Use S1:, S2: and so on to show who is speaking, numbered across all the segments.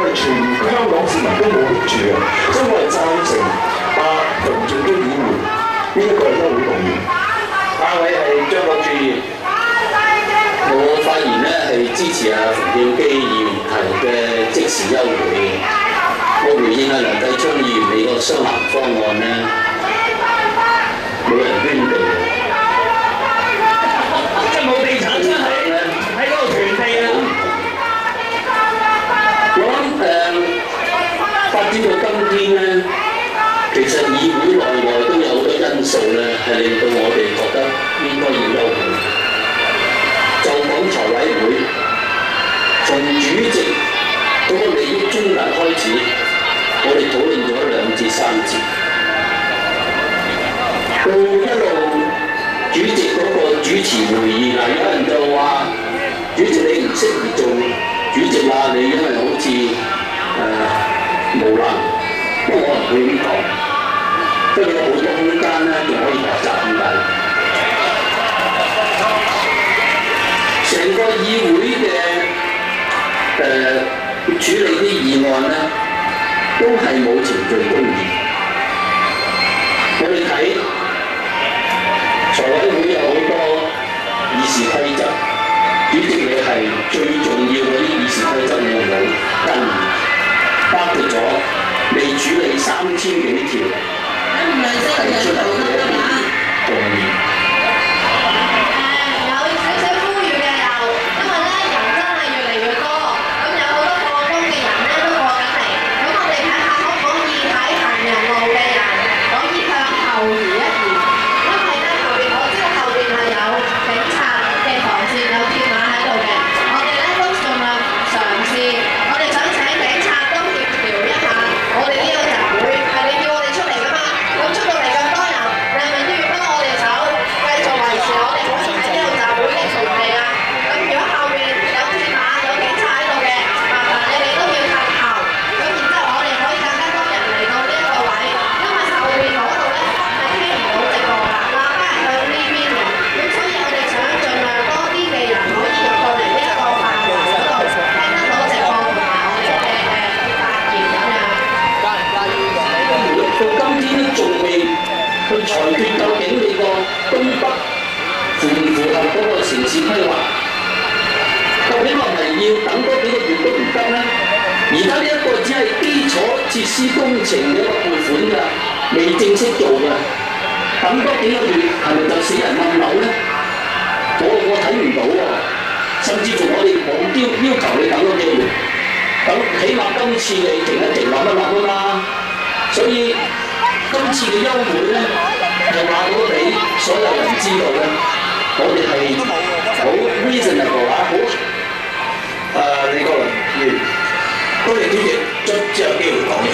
S1: 全香港市民都冇益處嘅，所以我係贊成馮俊基議員呢一個休會動議。
S2: 下位係張國柱議員，我發言呢係支持馮俊基議員提嘅即時休會。我回應梁繼昌議員你個雙南方案呢，冇人捐地，即係冇地產商喺嗰度囤地啦。我諗發展到今天呢，其實議會內外都有好多因素呢，係令到我哋覺得應該要休會。就講財委會，從主席嗰個利益衝突開始，我哋討論咗2至3節，到一路主席嗰個主持會議嗱，有人就話主席你唔適宜做主席啦，你因為好似無能，不過我唔會咁講，因為有好多空間咧，仲可以學習咁解。成個議會嘅處理啲議案咧，都係冇程序公義。我哋睇財委會有好多議事規則，主席你係最重要嗰啲議事規則你有冇跟？包括咗未處理3000幾條提出嚟嘅動議。裁決究竟你個東北符唔符合嗰個城市規劃？究竟係咪要等多幾個月都唔得呢？而家呢一個只係基礎設施工程嘅一個撥款㗎，未正式做㗎。等多幾個月係咪就死人冧樓呢？我睇唔到喎，甚至乎我哋冇要求你等多幾個月，等起碼今次你停一停諗一諗啊嘛。所以今次嘅休會咧，係話到俾所有人知道咧，我哋係好 reasonable 啊，好李國麟議員，多謝主席，卒之有機會講嘢。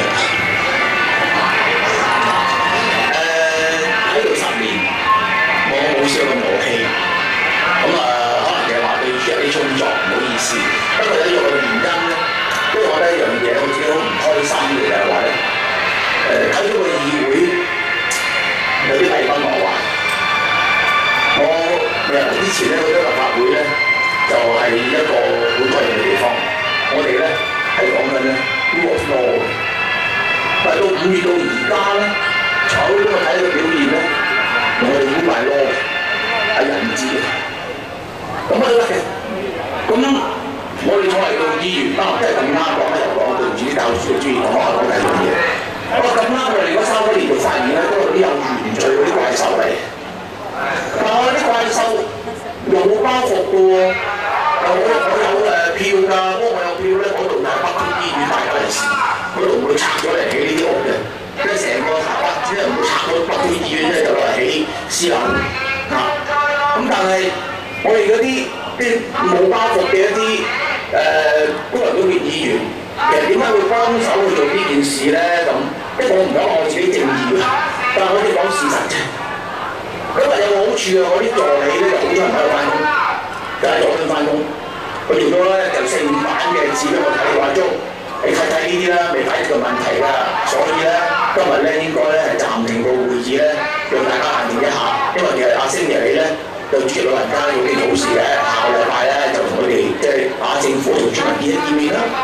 S2: 喺度10年，我冇試過咁勞氣，可能就係話對住一啲工作唔好意思。不過有一個原因咧，都覺得一樣嘢好似好唔開心嘅就係話咧。睇咗個議會有啲弊分我話，我未入嚟之前咧，去咗立法會咧，就係一個好多人嘅地方。我哋咧係講緊咧 rule of law， 但係到5月到而家咧，炒咗我睇到表現咧，我哋估埋 law 係人治嘅，咁乜都得嘅。咁我哋作為個議員真係咁啱講咧，又講對唔住啲教書嘅專業，我講第二樣嘢。咁啱我哋嗰3多年度發現咧，都有啲有原罪嗰啲怪獸嚟。但係啲怪獸又冇包袱嘅喎，我有票㗎，我有票咧，嗰度就係北區醫院大家嚟時，嗰度唔會拆咗嚟起呢啲屋嘅，即係成個台北只係唔會拆到北區醫院咧，就落嚟起私樓嚇。咁但係我哋嗰啲冇包袱嘅一啲功能組別議員。其實點解會幫手去做呢件事咧？咁，因為我唔想我自己正義嘅，但係我哋講事實啫。因為有個好處啊，我啲助理咧就好多人喺度翻工，就係攞緊翻工。佢做咗咧就4、5版嘅紙俾我睇，話中你睇呢啲啦，未解決個問題㗎。所以咧今日咧應該咧係暫停個會議咧，讓大家限定一下。因為其實星期你咧對主席老人家有件好事嘅，下個禮拜咧就同佢哋即係政府同村民見一面啦。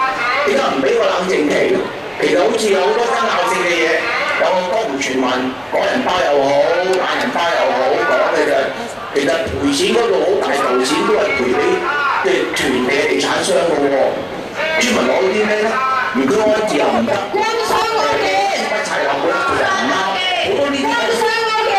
S2: 點解唔俾個冷靜期？其實好似有好多爭拗性嘅嘢，有個江湖傳聞，港人包又好，懶人包又好，講嘅就係其實賠錢嗰度好大嚿錢都係賠俾即係團地嘅地產商嘅喎。專門攞啲咩咧？如果安置又唔得，官商勾結，不齊流嘅其實唔啱，好多呢啲官商勾結，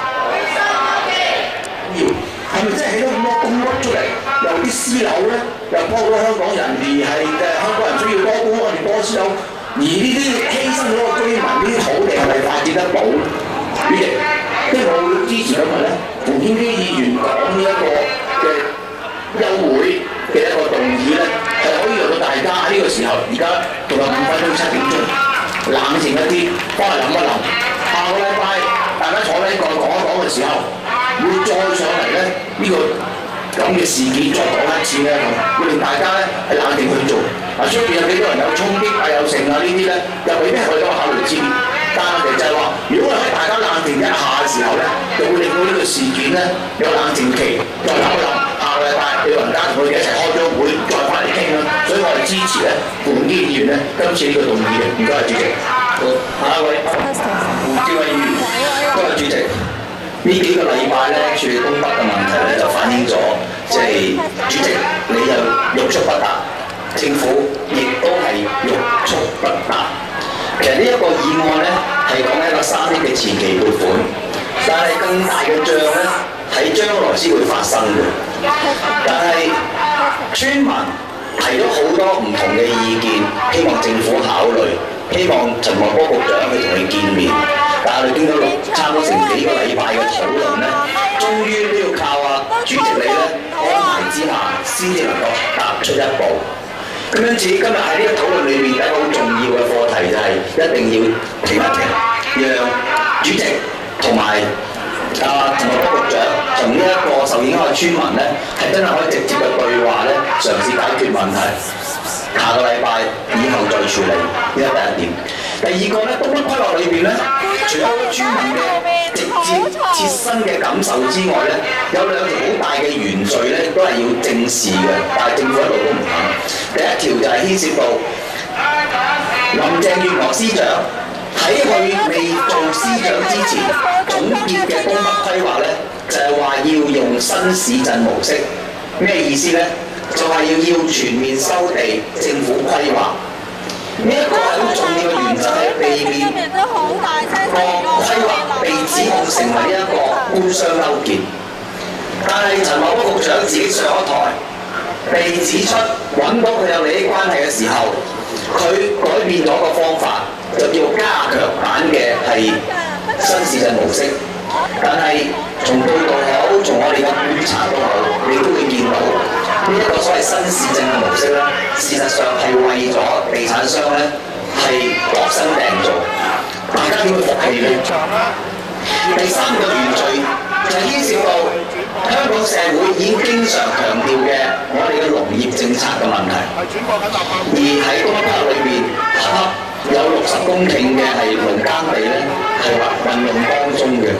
S2: 要係咪真係起咗咁多公屋出嚟？有啲私樓咧，又幫到香港人，而係香港人需要多公屋，我哋多私樓。而呢啲犧牲咗個居民，呢啲土地係咪發展得到？主席，即係我會支持今日咧，馮檢基議員講呢一個嘅休會嘅一個動議咧，係可以讓到大家喺呢個時候，而家仲有5分鐘7點鐘，冷靜一啲，幫佢諗一諗。下個禮拜大家坐低再講一講嘅時候，會再上嚟咧呢個咁嘅事件再講一次咧，會令大家咧係冷靜去做。嗱，出邊有幾多人有衝擊啊、有剩啊呢啲咧，又未必係我哋考慮之列。但係就係話，如果喺大家冷靜一下嘅時候咧，就會令到呢個事件咧有冷靜期，再諗一諗。下個禮拜你老人家同佢哋一齊開咗會，再翻嚟傾啦。所以我哋支持咧馮檢基議員咧今次呢個動議嘅。唔該，主席。好，下一位胡志偉議員，多謝主席。呢幾個禮拜咧處理東北嘅問題咧，就反映咗即係主席你又欲速不達。政府亦都係欲速不達。其實呢一個議案咧係講緊一個3億嘅前期撥款，但係更大嘅仗咧喺將來先會發生嘅。但係村民提咗好多唔同嘅意見，希望政府考慮，希望陳茂波局長去同佢見面。但係經過差唔多成幾個禮拜嘅討論咧，終於都要靠主席你咧安排之下，先至能夠踏出一步。咁因此今日喺呢個討論裏面，一個好重要嘅課題就係一定要停一停，讓主席同埋陳茂波局長同呢一個受影響嘅村民咧，係真係可以直接嘅對話咧，嘗試解決問題。下個禮拜以後再處理，呢個第一點。第二個咧，東北規劃裏邊咧，除咗村民嘅直接切身嘅感受之外咧，有2條好大嘅原罪咧，都係要正視嘅，但係政府一路都唔肯。第一條就係牽涉到林鄭月娥司長喺佢未做司長之前總結嘅東北規劃咧，就係話要用新市鎮模式。咩意思咧？就係要全面收地，政府規劃。呢一個係好重要嘅原則，係避免個規劃被指控成為呢一個官商勾結。但係陳茂波局長自己上咗台，被指出揾到佢有利益關係嘅時候，佢改變咗個方法，就叫加強版嘅係新市鎮模式。但係從報道好，從我哋嘅觀察都好，你都會見到呢一個所謂新市鎮嘅模式咧，事實上係為咗地產商咧係度身訂造，大家點會服氣咧？第3個原罪就係牽涉到香港社會已經經常強調嘅我哋嘅農業政策嘅問題，而喺東北裏邊有60公頃嘅係農耕地咧，係運用當中嘅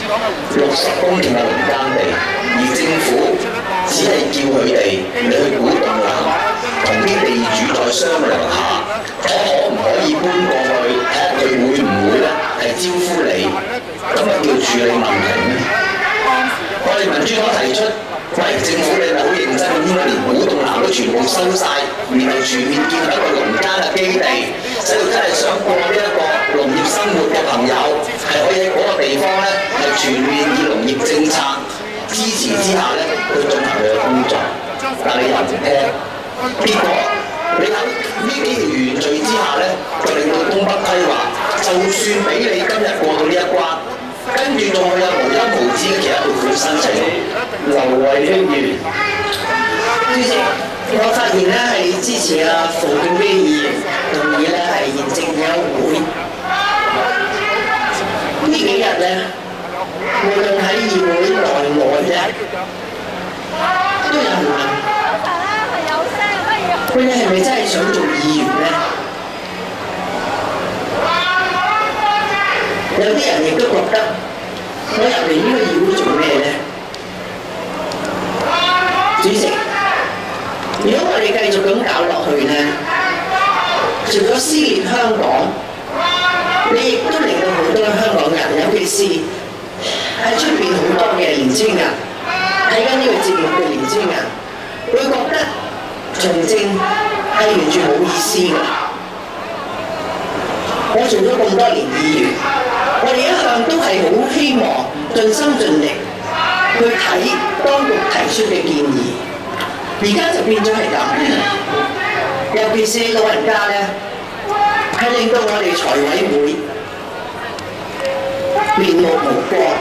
S2: 60公頃嘅農耕地，而政府只係叫佢哋你去古洞南同啲地主再商量下，可唔可以搬過去，睇下佢會唔會咧係招呼你，咁樣叫處理問題咧？我哋民主黨提出，喂，政府你咪好認真，應該連古洞南都全部收晒，然後全面建立一個農耕嘅基地，使到真係想過呢一個農業生活嘅朋友，係可以喺嗰個地方咧係全面以農業政策支持之下咧去進行佢嘅工作。但你又唔聽，結果你喺呢幾條原罪之下咧，就令到東北規劃，就算俾你今日過到呢一關，跟住仲會有無休無止嘅其他撥款申請。劉慧卿議員，
S3: 主席，我發言咧係支持馮檢基議員動議咧係現正休會。呢幾日咧，無論喺議會內外啫，都有人問：佢哋係咪真係想做議員咧？有啲人亦都覺得，我入嚟呢個議會做咩咧？主席，如果我哋繼續咁搞落去咧， 年青人睇緊呢個節目嘅年青人，會覺得從政係完全冇意思嘅。我做咗咁多年議員，我哋一向都係好希望盡心盡力去睇當局提出嘅建議，而家就變咗係咁。尤其是老人家咧，係令到我哋財委會面目無光，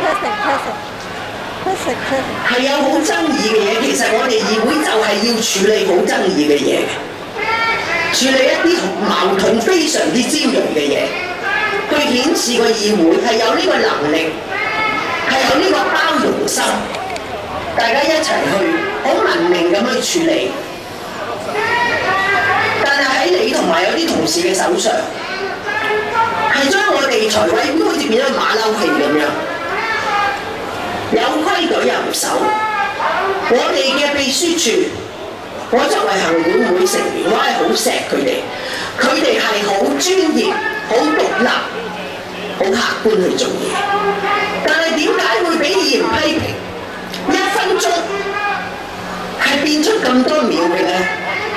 S3: 係有好爭議嘅嘢。其實我哋議會就係要處理好爭議嘅嘢，處理一啲矛盾非常之尖鋭嘅嘢，去顯示個議會係有呢個能力，係有呢個包容心，大家一齊去好文明咁去處理。但係喺你同埋有啲同事嘅手上，係將我哋財委會好似變咗馬騮戲咁樣，有規矩又唔守。我哋嘅秘書處，我作為行管會成員，我係好錫佢哋，佢哋係好專業、好獨立、好客觀去做嘢。但係點解會俾議員批評？1分鐘係變出咁多秒嘅咧？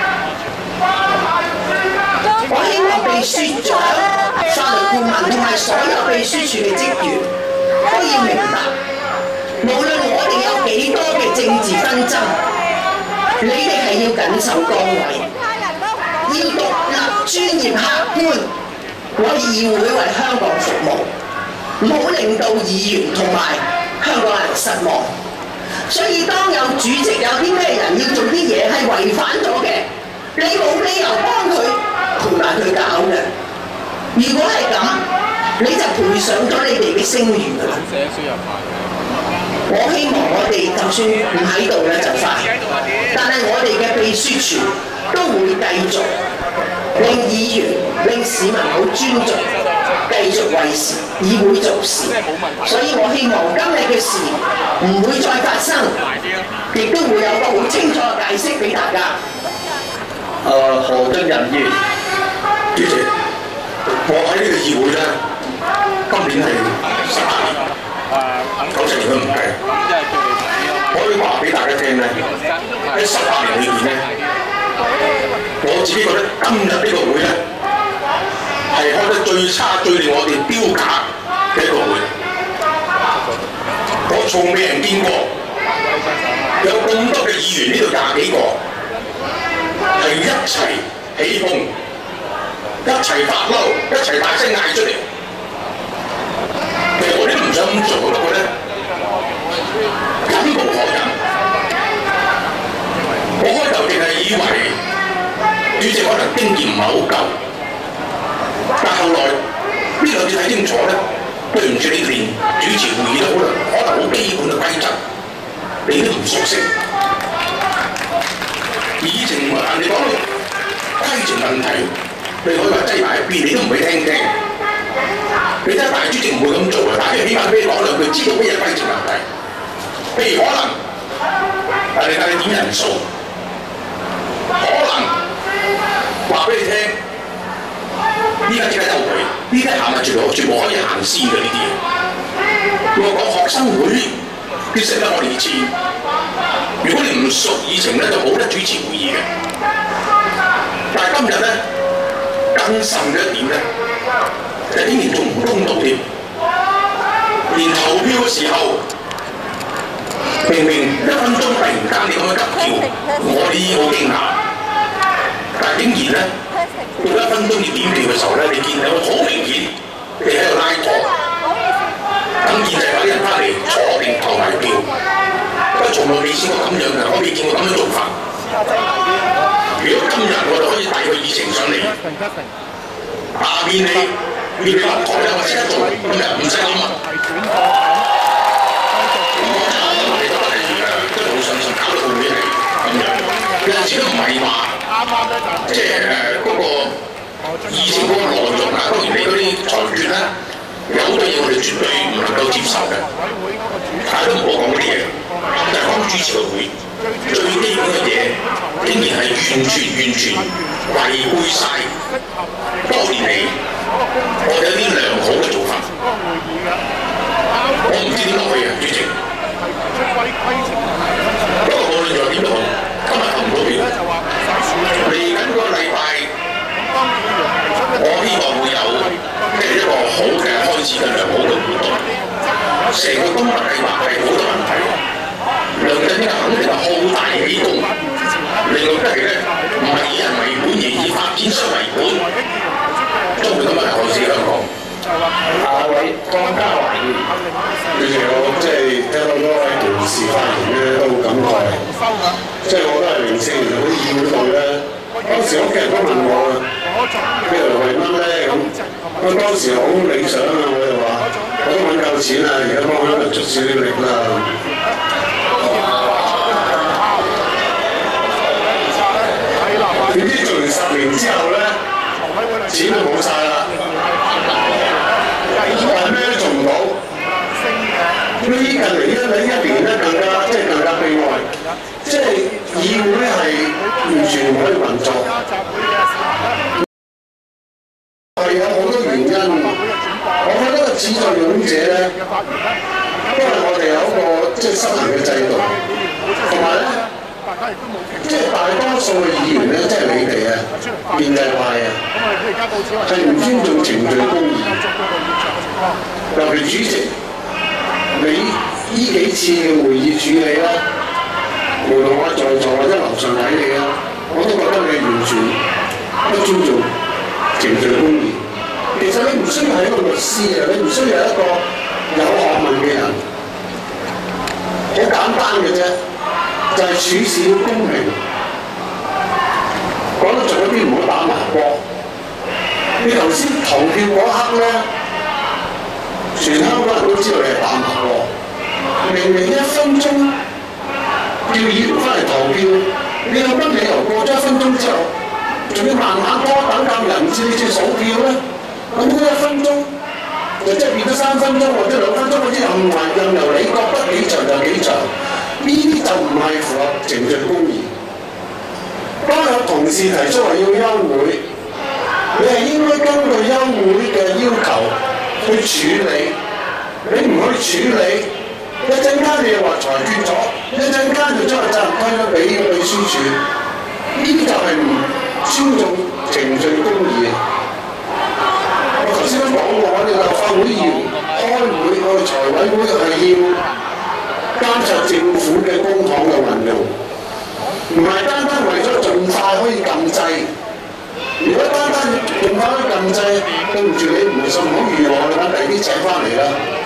S3: 我希望秘書長、法律顧問同埋所有秘書處嘅職員都要明白，無論我哋有幾多嘅政治紛爭，你哋係要緊守崗位，要獨立、專業、客觀，為議會為香港服務，唔好令到議員同埋香港人失望。所以當有主席有啲咩人要做啲嘢係違反咗嘅，你冇理由幫佢陪埋佢搞嘅。如果係咁，你就賠上咗你哋嘅聲譽啦。我希望我哋就算唔喺度咧就快，但係我哋嘅秘書處都會繼續令議員、令市民好尊重，繼續為議會做事。所以我希望今日嘅事唔會再發生，亦都會有個好清楚嘅解釋俾大家。
S2: 何俊仁議員，主席，我喺呢個議會咧，今年係18年，90年都唔計。我可以話俾大家聽咧，喺18年裏邊咧，我自己覺得今日呢個會咧係開得最差、最令我哋丟架嘅一個會。我從未人見過有咁多嘅議員，呢度20幾個。係一齊起哄，一齊發嬲，一齊大聲嗌出嚟。其實我哋都唔想咁做，不過咧忍無可忍。我開頭淨係以為主席可能經驗唔係好夠，但後來呢兩次睇清楚咧，對唔住你連主持會議都可能好基本嘅規則，你都唔熟悉。議程你講到規程問題，你可以話擠埋一邊，你都唔會聽。你睇大主席唔會咁做嘅，大主席起碼俾你講兩句，知道咩規程問題。譬如可能你睇你點人數，可能話俾你聽，依家即刻休會，依家行埋全部可以行先嘅呢啲嘢。我講學生會啲識得我哋以前。如果你唔熟議程咧，就冇得主持會議嘅。但係今日咧，更甚嘅一點咧，就竟然仲唔公道添。連投票嘅時候，明明1分鐘突然間你咁樣急叫，我哋已經好驚訝。但係竟然咧，到1分鐘要點票嘅時候咧，你見到好明顯，你喺度拉拖，等建制派啲人翻嚟坐定投埋票。從來未試過咁樣嘅，我未見過咁樣做法。如果今日我哋可以帶個議程上嚟，下面你落台咧，我即刻做，今日唔使諗啊！我哋都係都好上心，搞到會唔會係咁樣？有陣時都唔係話，即係嗰個議程嗰個內容啊，當然你嗰啲裁決咧，有好多嘢我哋絕對唔能夠接受嘅，但係都唔好講嗰啲嘢。就係講主持個會，最基本嘅嘢，竟然係完全違背晒多年嚟我哋一啲良好嘅做法。我唔知點落去啊，主席。 呢肯定係好大起動，令到佢哋咧唔係以人為本，而以發展商為本，將會咁樣害死香港。下位江家華議員，
S1: 其實我即係聽到多位同事發言咧，都好感慨。即係我都係04年嗰啲議會度咧，當時屋企人都問我啊，呢度為乜咧咁？我當時好理想啊，我就話我都揾夠錢啦，而家幫佢出少啲力啦。點知做完10年之後咧，錢就冇晒啦。但係咩都做唔到，呢近嚟呢一年咧更加悲哀，即係議會係完全唔可以運作，係有好多原因。我覺得個始作俑者咧，因為我哋有一個即係失衡嘅制度，同埋咧，即係大多數嘅議員咧，即係你哋啊，建制派啊，係唔尊重程序公義。尤其主席，你呢幾次嘅會議處理咧，無論我在座或者樓上睇你啊，我都覺得你完全不尊重程序公義。其實你唔需要係一個律師啊，你唔需要係一個有學問嘅人，好簡單嘅啫，就係處事要公平。講得做一啲唔好打麻波。你頭先投票嗰刻咧，全香港人都知道你係打麻波。明明1分鐘叫議員翻嚟投票，你有乜理由過咗1分鐘之後，仲要慢慢拖等夠人先至數票咧？咁嗰1分鐘就即係變咗3分鐘或者2分鐘，嗰啲任由你覺得幾長就幾長，呢啲就唔係符合程序公義。當有同事提出話要休會，你係應該根據休會嘅要求去處理，你唔去處理，一陣間你又話裁決咗，一陣間就將個責任推咗俾秘書處，呢啲就係唔尊重程序公義。我頭先都講過，我哋立法會議員開會，我哋財委會係要監察政府嘅公帑嘅運用，唔係單單為咗盡快可以撳掣。如果單單盡快可以撳掣，對唔住你唔信唔好預我，你揾第啲請翻嚟啦。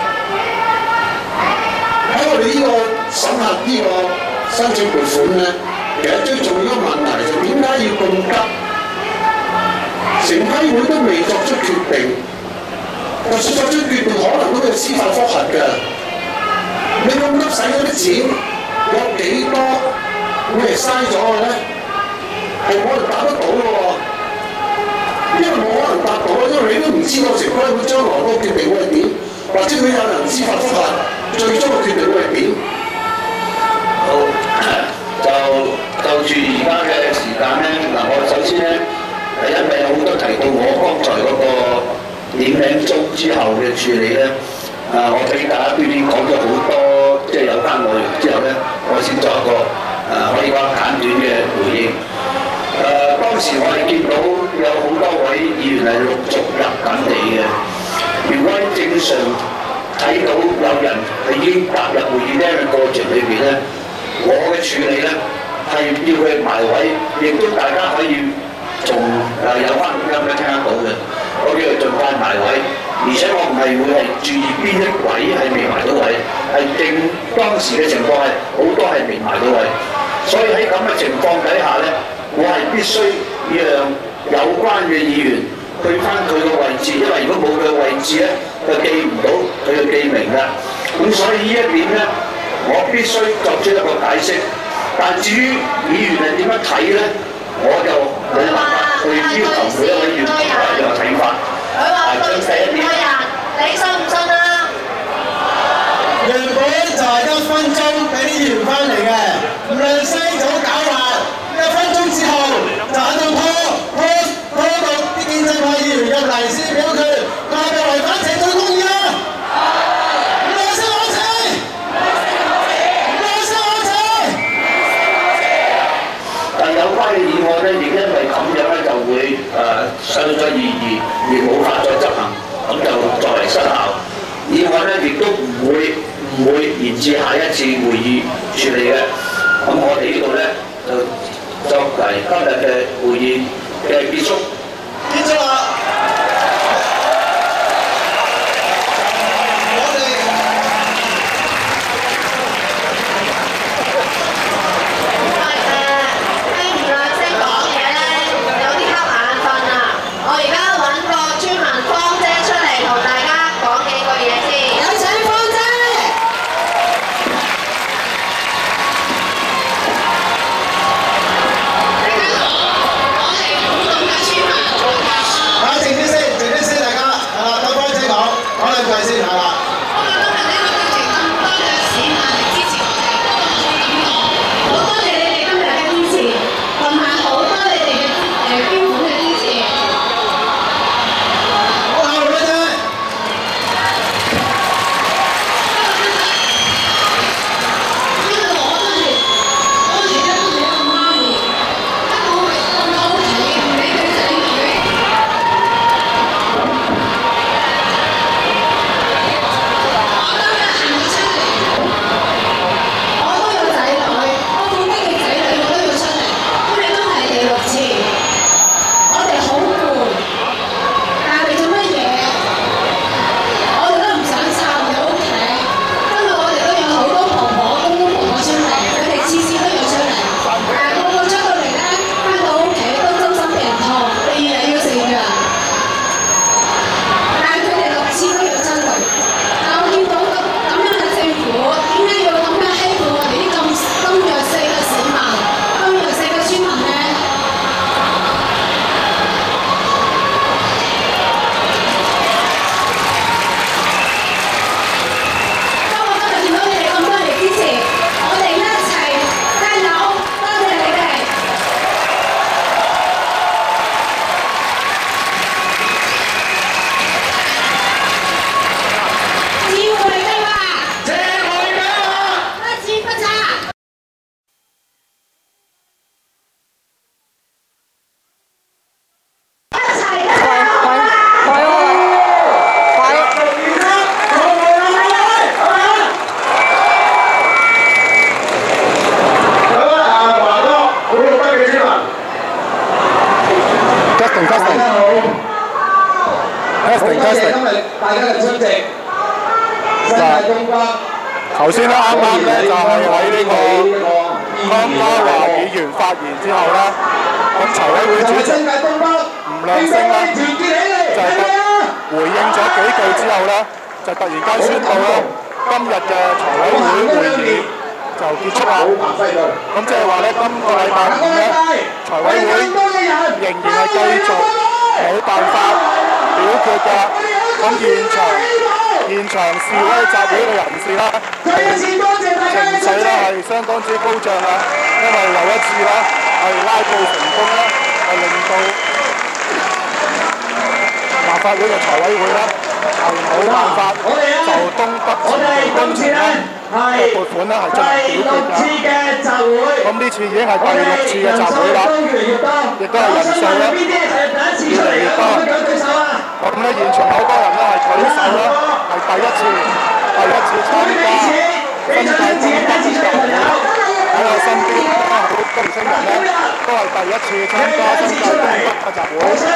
S1: 喺我哋呢個審核呢個申請撥款咧，其實最重要嘅問題就點解要咁急？城規會都未作出決定，就算作出決定，可能都有司法覆核㗎。你咁急使嗰啲錢，有幾多會係嘥咗嘅咧？係冇人答得到嘅喎，因為冇可能答到，因為你都唔知道城規會將來嗰個決定會係點，或者佢有人司法覆核，最終嘅決定會係點？
S2: 好，就住而家嘅時間咧，嗱，我首先咧。因為有好多提到我剛才嗰個點名中之後嘅處理咧，我俾大家邊講咗好多，即係有關內容之後咧，我先作一個可以講簡短嘅回應。當時我哋見到有好多位議員係陸續入緊嚟嘅，如果喺正常睇到有人係已經踏入會議廳嘅過程裏邊咧，我嘅處理咧係要佢埋位，亦都大家可以。從有關錄音咧聽得到嘅，我叫佢盡快埋位，而且我唔係會係注意邊一位係未埋到位，係正當時嘅情況係好多係未埋到位，所以喺咁嘅情況底下咧，我係必須讓有關嘅議員去翻佢個位置，因為如果冇佢個位置咧，佢記唔到佢嘅記名㗎，咁所以呢一點咧，我必須作出一個解釋。但至於議員係點樣睇咧？我就冇辦法去要求每一位議員同我一樣嘅睇法。
S4: 佢話對成個人，你信唔信啊？
S5: 原本就係1分鐘俾啲議員翻嚟嘅，唔論西早搞壞，1分鐘之後就喺度拖到啲建制派議員入嚟先表決，係咪違反程序公義啊？
S2: 有關嘅議案咧，亦因為咁樣咧就會失咗意義，而冇法再執行，咁就作為失效。議案咧亦都唔會延至下一次會議處理嘅。 咁我哋呢度咧就作為今日嘅會議嘅結束。
S5: 結束啦！
S6: 頭先咧啱啱咧就係喺呢個湯家驊議員發言之後咧，咁籌委會主席吳亮星咧就回應咗幾句之後咧，就突然間宣布咧今日嘅籌委會會議就結束啦。咁即係話咧，今個禮拜五咧財委會仍然係繼續冇辦法表決嘅。咁現場示威集會嘅人士啦，情緒咧係相當之高漲啦，因為又一次咧係拉布成功咧，係令到立法會嘅財委會咧係冇辦法就東北前地工程咧嘅撥款咧係進行表決嘅。咁呢次已經係第6次嘅集會啦，亦都係人數咧越嚟越多。咁咧現場好多人咧係舉手啦，係第一次參加新界東北集會。喺我身邊好多年輕人咧都係第一次參加新界東北嘅集會。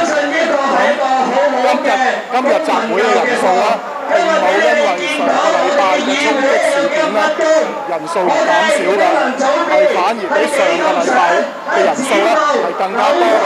S6: 今日集會嘅人數啦，並冇因為上個禮拜嘅衝擊事件咧人數而減少嘅，係反而比上個禮拜嘅人數咧係更加多嘅。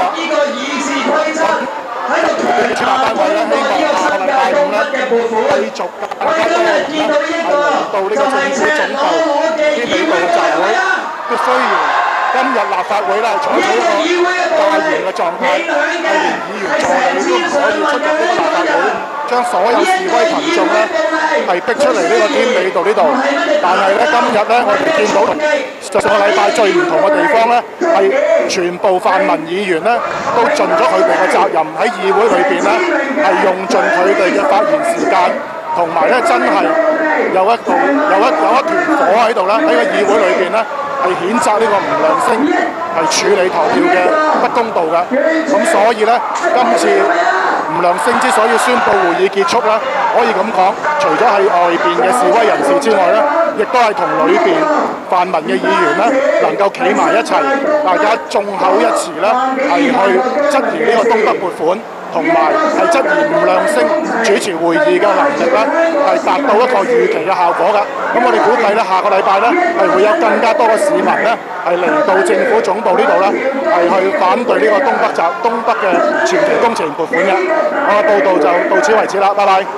S6: 主辦單位咧希望下個禮拜五咧繼續更加多人咧係嚟到呢個政府總部堅尼道嘅集會。雖然今日立法會咧採取一個戒嚴嘅狀態，係連議員助理都唔可以出入呢個立法會，將所有示威群眾咧係逼出嚟呢個堅尼道呢度。但係咧今日咧我哋見到同上個禮拜最唔同嘅地方咧，係全部泛民議員咧都盡咗佢哋嘅責任，喺議會裏邊咧係用盡佢哋嘅發言時間，同埋咧真係有一團火喺度啦，喺個議會裏邊咧。係譴責呢個吳亮星係處理投票嘅不公道嘅，咁所以咧今次吳亮星之所以宣布會議結束咧，可以咁講，除咗係外邊嘅示威人士之外咧， 亦都係同裏邊泛民嘅議員咧能夠企埋一齊，大家眾口一詞咧係去質疑呢個東北撥款，同埋係質疑吳亮星主持會議嘅能力咧係達到一個預期嘅效果㗎。咁我哋估計咧，下個禮拜咧係會有更加多嘅市民咧係嚟到政府總部呢度咧係去反對呢個東北嘅前期工程撥款嘅。我嘅報道就到此為止啦，拜拜。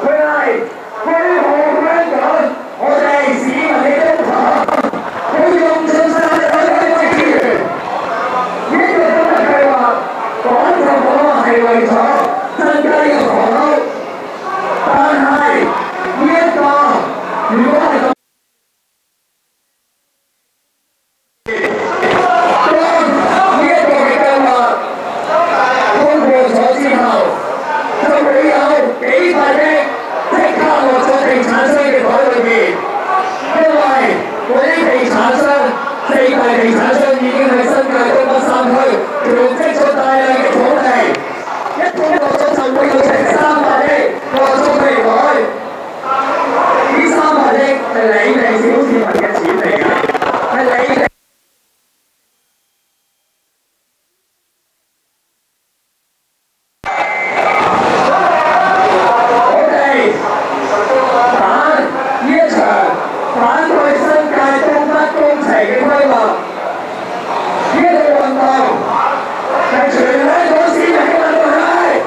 S7: 我哋市民嘅公帑，佢用盡晒我哋嘅資源。呢個東北計劃講就講話係為咗增加呢個房屋，但係呢一個如果係咁，當呢一個嘅計劃通過咗之後，就會有幾百億即刻落咗地產商嘅袋裏邊。因為嗰啲地產商，四大地產商已經喺新界東北3區囤積咗大量嘅土地，一通過咗就會有成300億落咗佢哋袋。呢300億係你哋小市民嘅錢嚟㗎，係你哋。反對新界東北工程嘅規劃，呢個運動係全香港市民嘅運動係。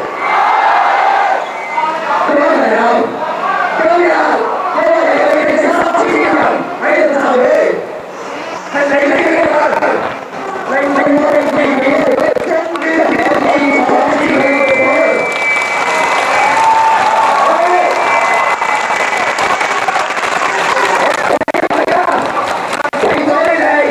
S7: 各位朋友，今日我哋有3000人喺度集會，係你哋嘅力量，令我哋自己終於可以創自己嘅本。為咗你哋。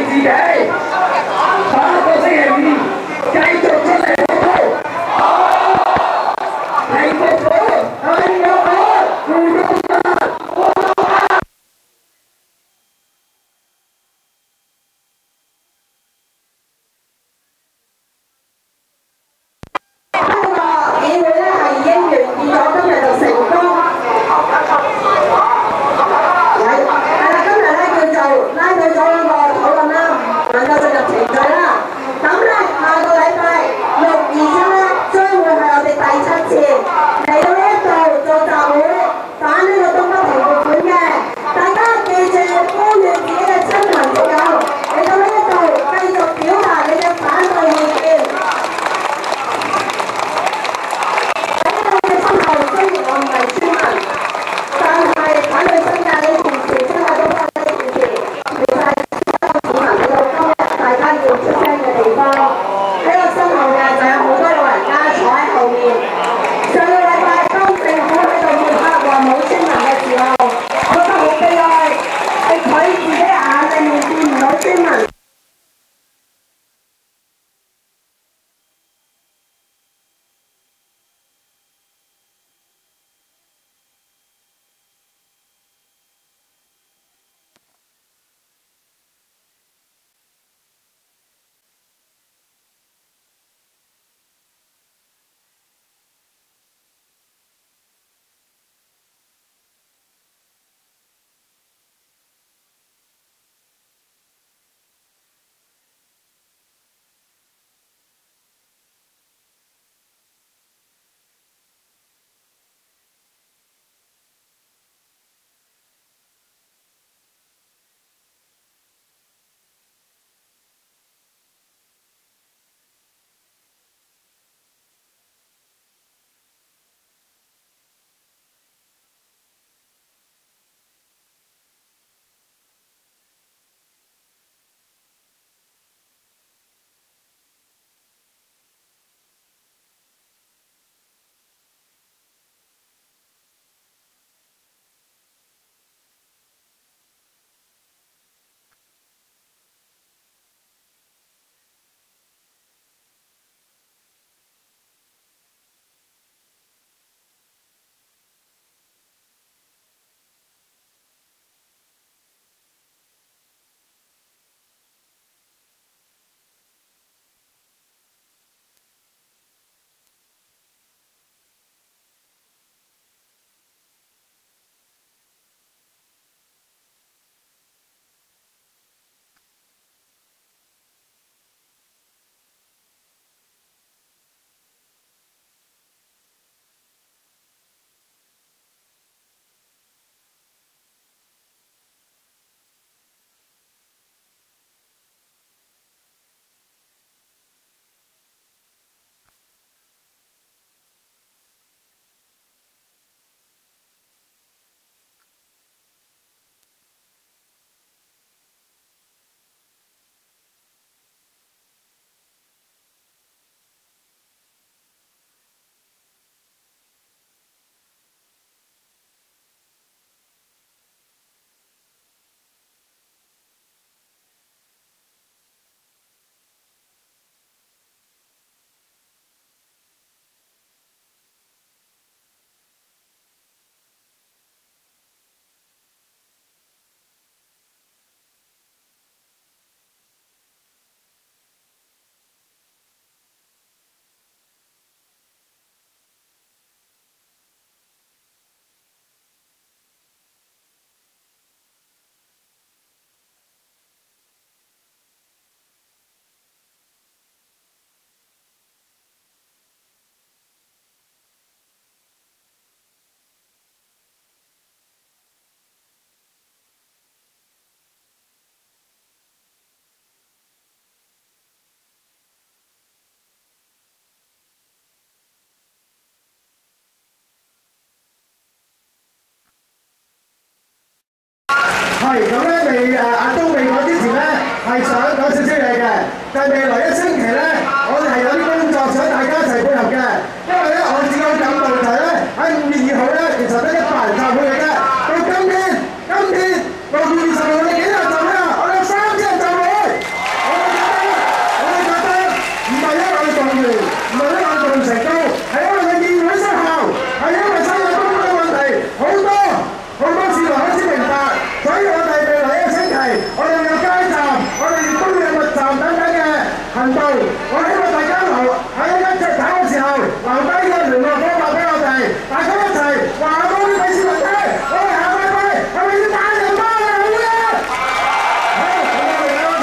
S5: 咁咧阿都未講之前咧，係想講少少嘢嘅。但係未來1星期咧，我哋係有啲工作想大家一齊配合嘅。因為咧，我自己好感動就係咧，喺5月2號咧，其實得100人集會嚟嘅。到今天6月20號我哋幾多人集會啊？我哋有3000人集會。我哋覺得唔係因為我哋動員，唔係因為我哋動成功，係因為我哋議會失效，係因為西亞公嘅問題好多市民開始明白，所以我哋未來1星期，我哋有街站，我哋亦都有密站等等嘅行動。我希望大家喺一隻走嘅時候留低嘅聯絡方法俾我哋，大家一齊話俾啲市民聽，我哋下禮拜係咪要打人包嘅好嘅？好，咁我哋啦。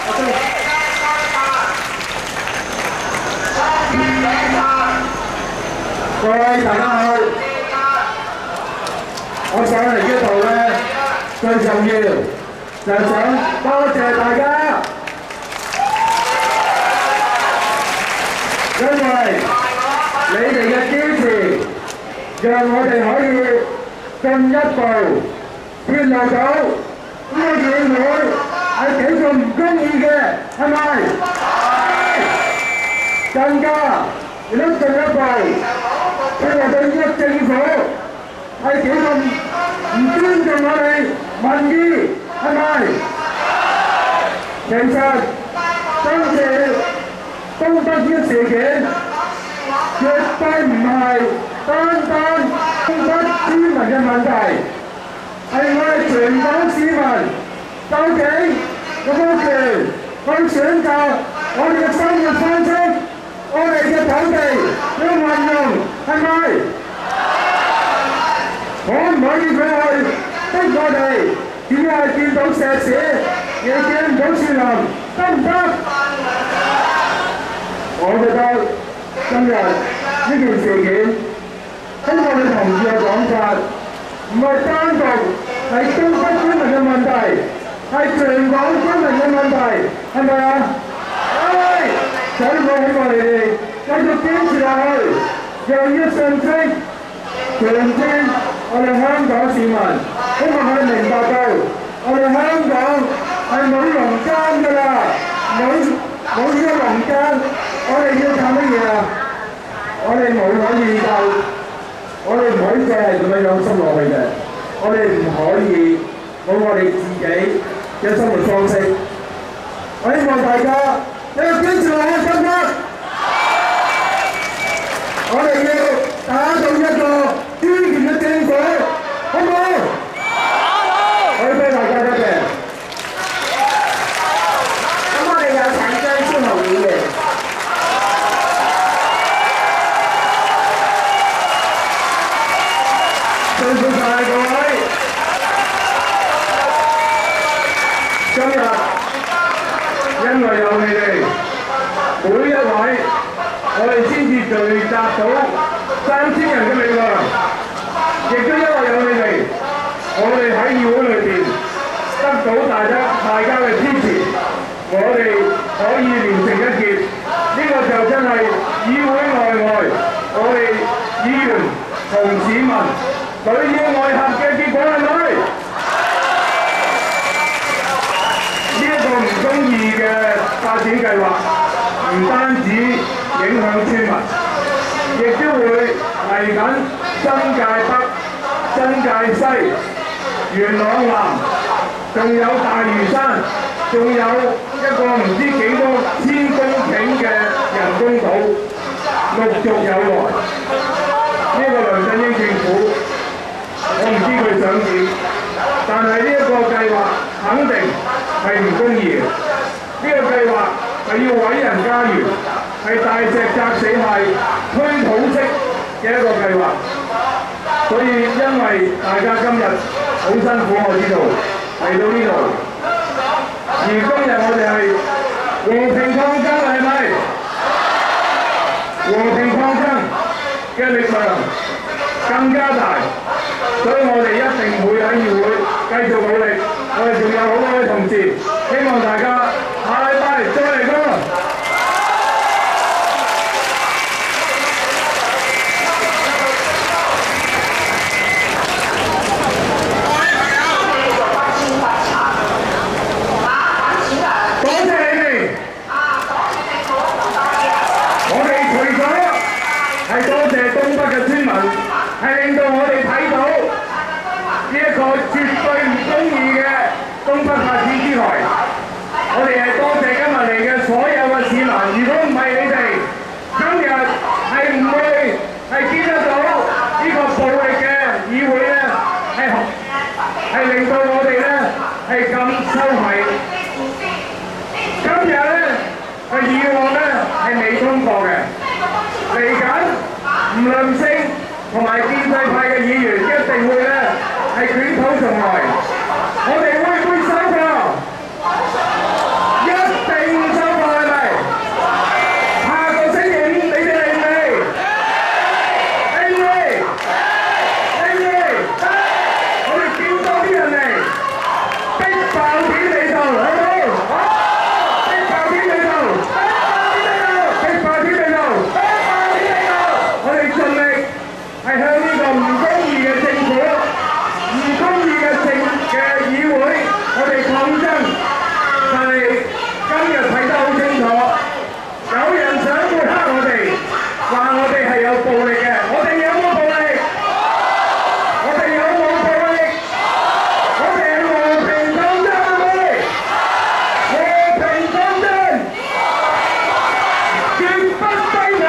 S5: 各位大家好，我上嚟呢度咧，最重要就係想多謝大家，因為你哋嘅支持，讓我哋可以進一步揭露到呢個議會係幾咁唔公義嘅，係咪？更加亦都進一步揭露到呢個政府係幾咁唔尊重我哋民意，係咪？其實今次東北呢事件絕對唔係單東北居民嘅問題，係我哋全港市民究竟有冇權去選擇我哋嘅生活方式，我哋嘅土地要運用，係咪？可唔可以佢去逼我哋？只係見到石屎，亦見唔到樹林，得唔得？我覺得今日呢件事件，希望你同意嘅講法，唔係單獨係東北居民嘅問題，係全港居民嘅問題，係咪啊？係，所以我希望你哋繼續堅持落去，讓呢個信息傳遍我哋香港市民，希望佢哋明白到，我哋香港係冇農耕㗎啦，冇呢個農耕，我哋要靠乜嘢啊？我哋冇可以靠，我哋唔可以再係咁樣生落去嘅，我哋唔可以冇我哋自己嘅生活方式。我希望大家你要堅持落去，得唔得？我哋要打造一個專業嘅政府，好唔好？好！多謝大家，多謝。咁我哋有請張超雄議員。辛苦晒各位。今日因為有你哋每一位，我哋先至聚集到3000人嘅力量，亦都因為有你哋，我哋喺議會裏邊得到大家嘅支持，我哋可以連成一結。呢個就真係議會內外，我哋議員同市民裏要外合嘅結果，係咪？呢一個唔公義嘅發展計劃，唔單止影響村民，亦都會嚟緊新界北、新界西、元朗南，仲有大嶼山，仲有一個唔知幾多千公頃嘅人工島，陸續有來。呢個梁振英政府，我唔知佢想點，但係呢一個計劃肯定係唔公義嘅。呢個計劃係要毀人家園，係大石砸死蟹、推土式嘅一個計劃。所以因為大家今日好辛苦，我知道嚟到呢度，而今日我哋係和平抗爭，係咪？和平抗爭嘅力量更加大，所以我哋一定會喺議會繼續努力。我哋仲有好多位同事，希望大家下禮拜再嚟過。
S4: 18,800
S8: 收費。今日咧個議案咧係未通過嘅，嚟緊吳亮星同埋建制派嘅議員一定會咧係捲土重來，我哋會唔會收貨？一定收貨係咪？下個星期五你哋嚟唔嚟？嚟唔嚟？嚟唔嚟？我哋叫多啲人嚟，逼爆啲味道，好唔好？逼爆啲味道，逼爆啲味道，我哋盡力係向呢個唔公義嘅政府、唔公義嘅議會，我哋抗爭。但係今日睇得好清楚，有人想抹黑我哋，話我哋係有暴力嘅，我哋有冇暴力？我哋有冇暴力？我哋係和平抗爭啊！我哋和平抗爭，絕不低頭。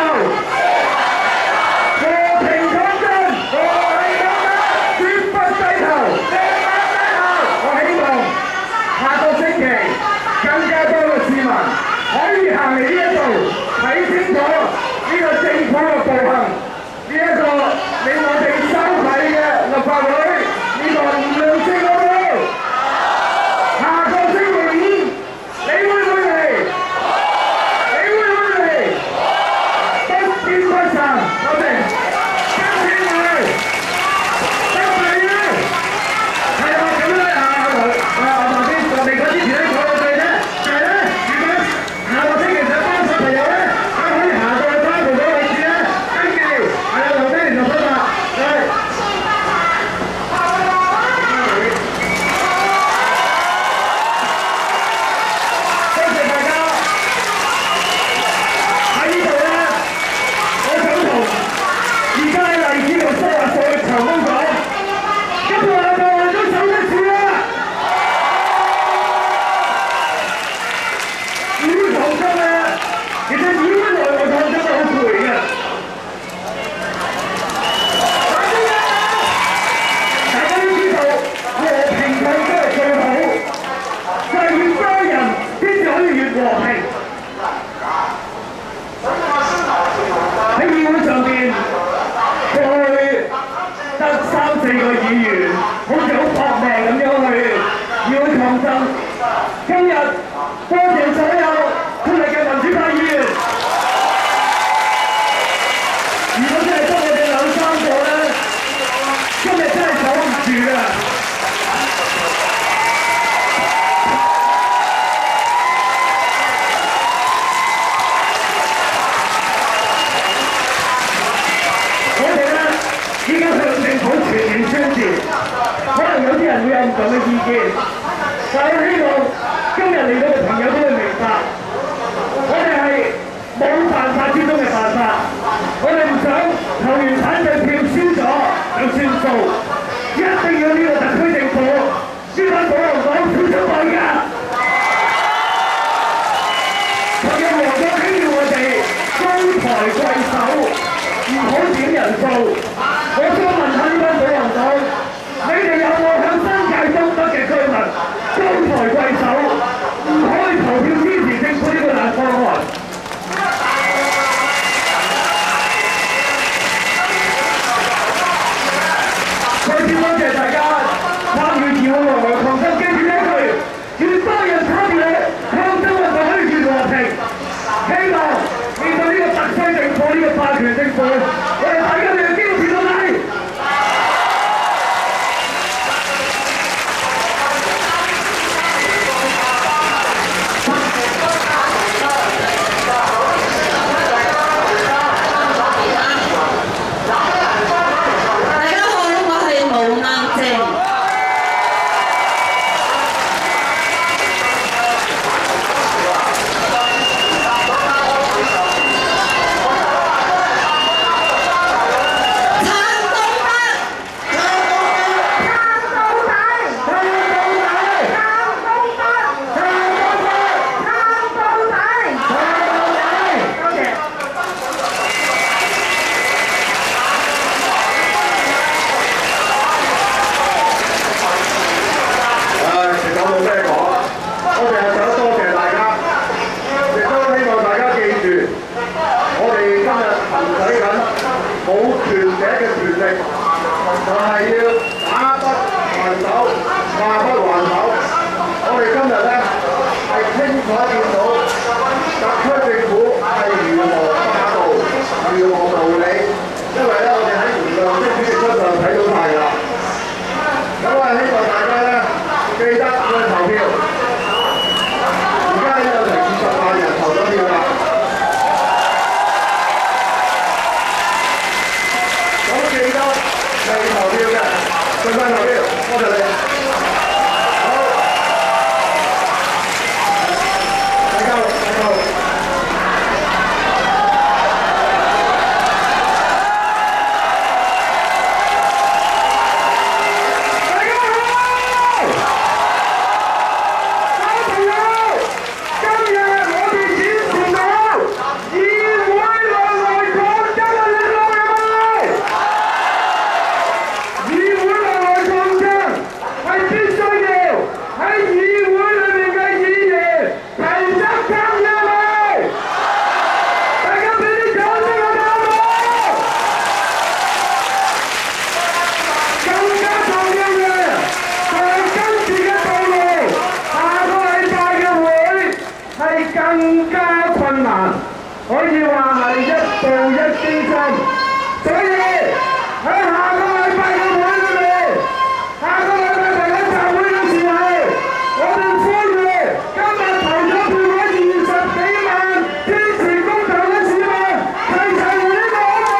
S8: 和平抗爭，和平抗爭，絕不低頭。我希望下個星期更加多嘅市民可以行嚟呢一度睇清楚呢個政府嘅暴行，呢一個令我哋收睇嘅立法會呢個唔良性嘅報。下個星期五你會唔會嚟？你會唔會嚟？不見不散，我哋跟住嚟，跟住嚟。係啊，咁咧我哋嗰啲前咧講到句咧，就係咧，如果下個星期想幫小朋友咧，可以行到去花盆嗰個位置咧，跟住係啊，留低聯絡方法，係。多謝大家喺呢度咧，我想同而家喺荔枝度收下數嘅長工講，今日我哋都走得住啦。議會抗爭咧，其實議會內外抗爭都好攰嘅。大家都知道和平抗爭係最好，就係越多人先至可以越和平。喺議會上邊，過去得3、4個議員，好似好搏命咁樣去議會抗爭。今日多謝所有出嚟嘅民主派議員。如果真係得我哋2、3個咧，今日真係守唔住㗎。我哋咧依家向政府全面宣戰，可能有啲人會有唔同嘅意見，但係我希望今日嚟到嘅朋友都會明白，我哋係冇辦法之中嘅辦法，我哋唔想投完反對票輸咗就算數，一定要呢個特區政府輸翻保皇黨票出去㗎。朋友黃國希要我哋高抬貴手，唔好點人數。我想問下呢班保皇黨，你哋有冇向新界東北嘅居民高抬貴手，唔可以投票支持政府呢個爛方案？再次多謝大家參與議會內外抗爭，記住呢句：越多人參與抗爭運動可以越和平。希望面對呢個特區政府、呢個霸權政府，我哋大家要堅持到底。 係要打不還手，話不還手。我哋今日咧係清楚見到特區政府係如何霸道、如何無理，因為咧我哋喺言論即主席身上睇到晒㗎啦。咁啊，希望大家咧記得去投票。而家有成20萬人投咗票啦。咁記得未投票嘅，盡快投票，多謝你。好，大家好，大家好。更加困難，可以話係一步一驚心。所以喺下個禮拜嘅會裏面，下個禮拜大家集會嘅時候，我哋呼籲今日投咗票嗰20幾萬支持公投嘅市民，齊齊回呢個好唔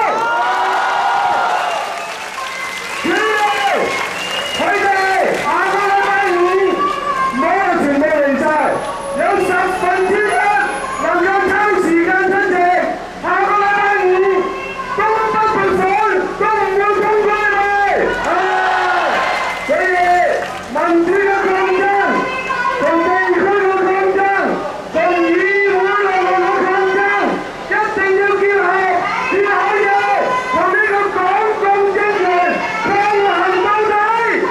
S8: 好？只要佢哋下個禮拜5冇全部嚟晒。有1/10能夠抽時間出席，下個禮拜5都不撥款，都唔會通過你。所以民主嘅抗爭，同地區嘅抗爭，同議會內嘅抗爭，一定要結合，先可以同呢個港共政權抗衡到底。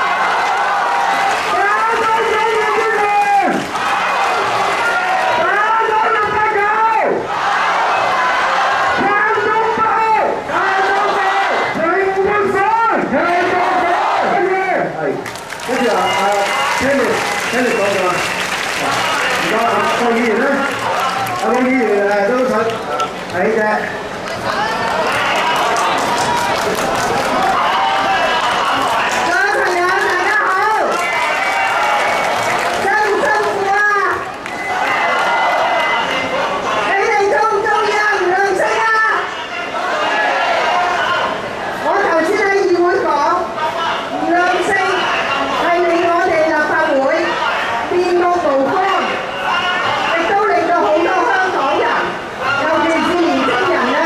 S8: 打倒港共政權！跟住聽你講㗎，而家郭議員咧，郭議員都想睇嘅。
S3: 各位朋友，大家好，辛唔辛苦啊？你哋中唔中意啊？唔亮聲啊！我頭先喺議會講，唔亮聲。係令我哋立法會變個無方，亦都令到好多香港人，尤其是年輕人咧，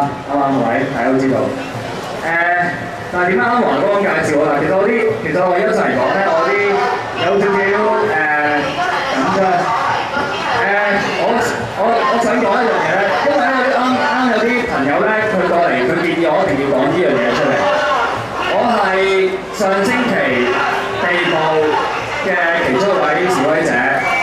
S8: 啦，啱唔啱位？大家都知道。但係點解啱華哥介紹我啦？其實我而家上嚟講咧，我啲有少少緊張。我想講一樣嘢咧，因為咧啱有啲朋友咧，佢過嚟，佢建議我一定要講呢樣嘢出嚟。我係上星期被捕嘅其中一位示威者。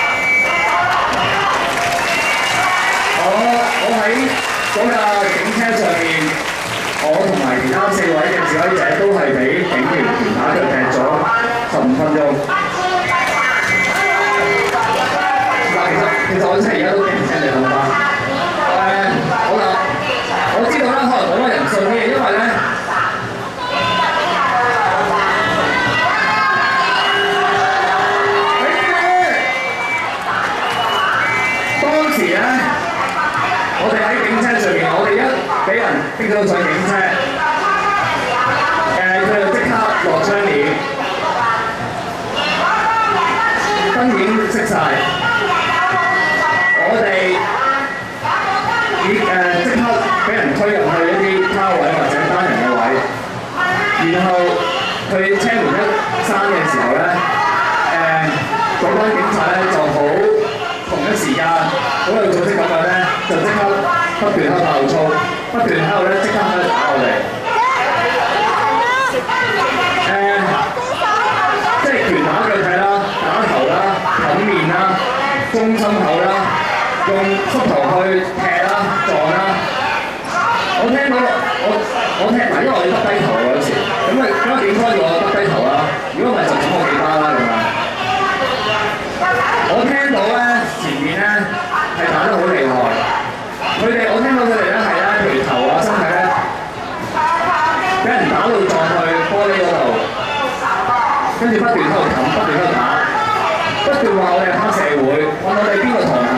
S8: 我喺嗰架警車上面，我同埋其他4位嘅示威者都係俾警員拳打腳踢咗15分鐘。其實我真係而家都驚唔驚你諗法？好啦，我知道啦，可能冇乜人信嘅，因為咧，當時咧，我哋喺警車上面，我哋一俾人逼到上警車，佢就即刻落窗簾，燈已經熄晒。我哋即刻俾人推入去一啲卡位或者單人嘅位，然後佢車門一閂嘅時候咧，嗰班警察咧就好同一時間好有組織咁樣咧，就即刻不斷喺度爆粗，不斷喺度咧即刻喺度打我哋。即係拳打腳踢啦，打頭啦，冚面啦，中心口啦。用膝頭去踢啦、撞啦，我聽到我踢埋，因為我要耷低頭嗰時，咁警方要我耷低頭啦，如果唔係就咁我幾巴啦咁樣。我聽到咧前面咧係打得好厲害，我聽到佢哋咧係咧，譬如頭啊、身體咧俾人打到撞去玻璃嗰度，跟住不斷喺度冚，不斷喺度打，不斷話我哋係黑社會，問我哋邊個堂口。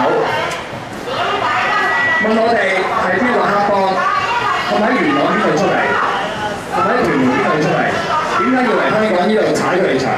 S8: 問我哋係邊個黑幫，係咪喺元朗邊度出嚟，係咪喺屯門邊度出嚟？點解要嚟香港呢度踩佢哋場？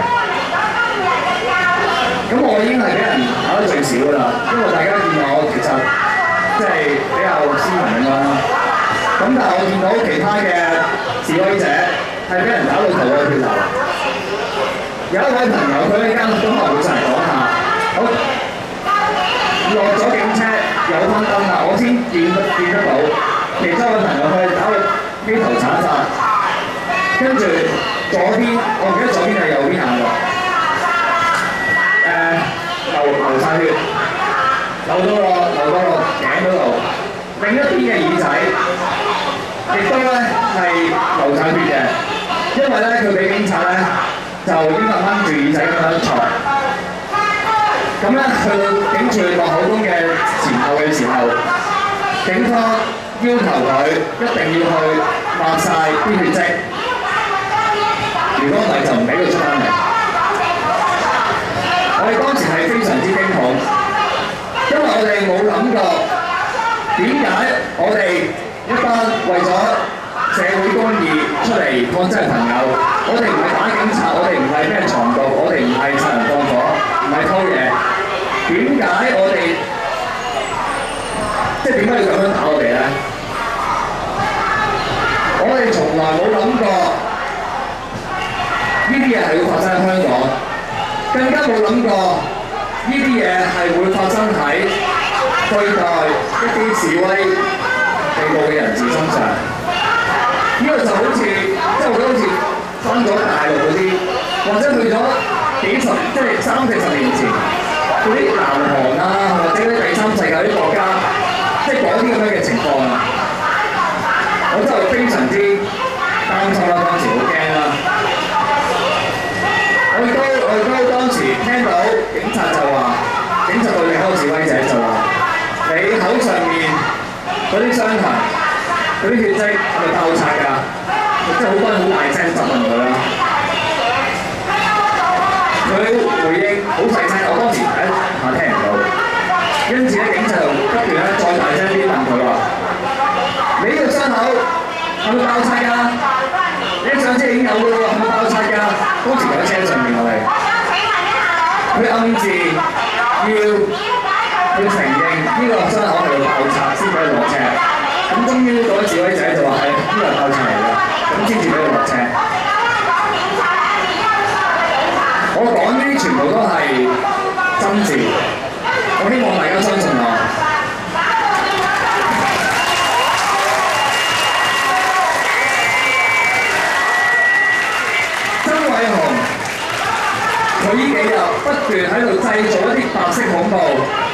S8: 咁我已經係俾人打得最少㗎啦，因為大家見我其實即係比較斯文咁樣啦。咁但係我見到其他嘅示威者係俾人打到頭破血流。有一位朋友佢呢間中學會上嚟講下，好落咗警車。有翻燈啦，我先見得到。其中一個朋友佢打到機頭鏟晒，跟住左邊，我唔記得左邊定右邊行喎。流晒血，流到個頸嗰度。另一邊嘅耳仔，亦都咧係流晒血嘅，因為咧佢俾警察咧就應該掹住耳仔咁樣坐。咁咧去到警署落口供嘅前後嘅時候，警方要求佢一定要去抹晒啲血跡，如果唔係就唔俾佢出翻嚟。我哋當時係非常之驚恐，因為我哋冇諗過點解我哋一班為咗社會公義出嚟抗爭嘅朋友，我哋唔係打警察，我哋唔係咩藏毒，我哋唔係殺人放火，唔係偷嘢。點解我哋點解要咁樣打我哋咧？我哋從來冇諗過呢啲嘢係會發生喺香港，更加冇諗過呢啲嘢係會發生喺對待一啲示威被捕嘅人士身上。呢個就好似我覺得好似翻咗大陸嗰啲，或者去咗30-40年前嗰啲南韓啊，或者啲第三世界啲國家，即係嗰啲咁樣嘅情況啊，我真係非常之擔心啦，當時好驚啦。我亦都當時聽到警察就話，警察對另一個示威者就話：你口上面嗰啲傷痕、嗰啲血跡係咪爆拆㗎？即係好多人好大聲質問佢啦。佢回應好細聲，我當時第一下聽唔到，因此咧警察就不斷咧再大聲啲問佢話：你呢個傷口係咪爆拆㗎？你上車已經有㗎喎，係咪爆拆㗎？當時喺車上面我哋，佢暗示要承認呢個傷口係會爆拆先俾佢落車。
S7: 咁終於嗰位示威者就話係呢個爆車嚟嘅，咁先至俾佢落車。我講呢啲全部都係真事，我希望大家相信我。曾偉雄佢呢幾日不斷喺度製造一啲白色恐怖，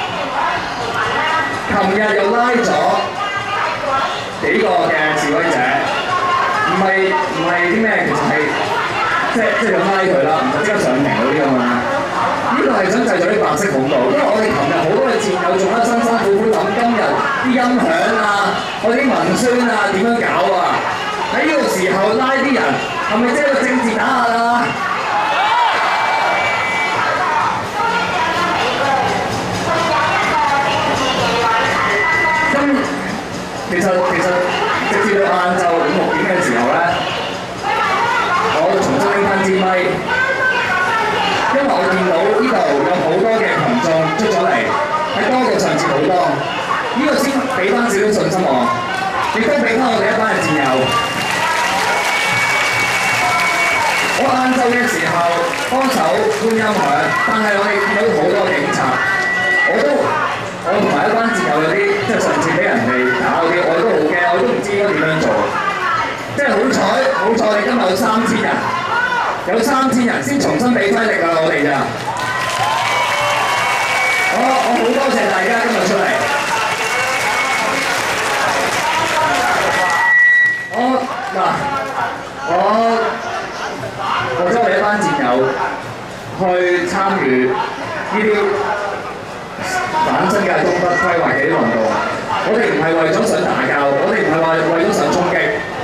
S7: 琴日又拉咗幾個嘅示威者，唔係啲咩，其實係即係咁拉佢啦，唔係即刻上庭嗰啲咁樣。呢個係想製造啲白色恐怖，因為我哋琴日好多嘅戰友仲喺辛辛苦苦諗今日啲音響啊，我啲文宣啊點樣搞啊？喺呢個時候拉啲人，係咪即係個政治打壓啊？其實直至到晏晝5、6點嘅時候咧，我重新拎翻支咪，因為我見到呢度有好多嘅群眾出咗嚟，喺多過上次好多，呢個先俾翻少少信心我，亦都俾翻我哋一班嘅戰友。我晏晝嘅時候幫手搬音響，但係我哋見到好多警察，我同埋一班戰友有啲即係上次俾人哋打嗰啲，我都好驚，我都唔知應該點樣做。即係好彩我哋今日有3000人，有3000人先重新俾翻力啊我哋咋。我好多謝大家今日出嚟。我將我哋一班戰友去參與呢啲反新界東北規劃嘅啲運動，我哋唔係為咗想打交，我哋唔係話為咗想衝擊。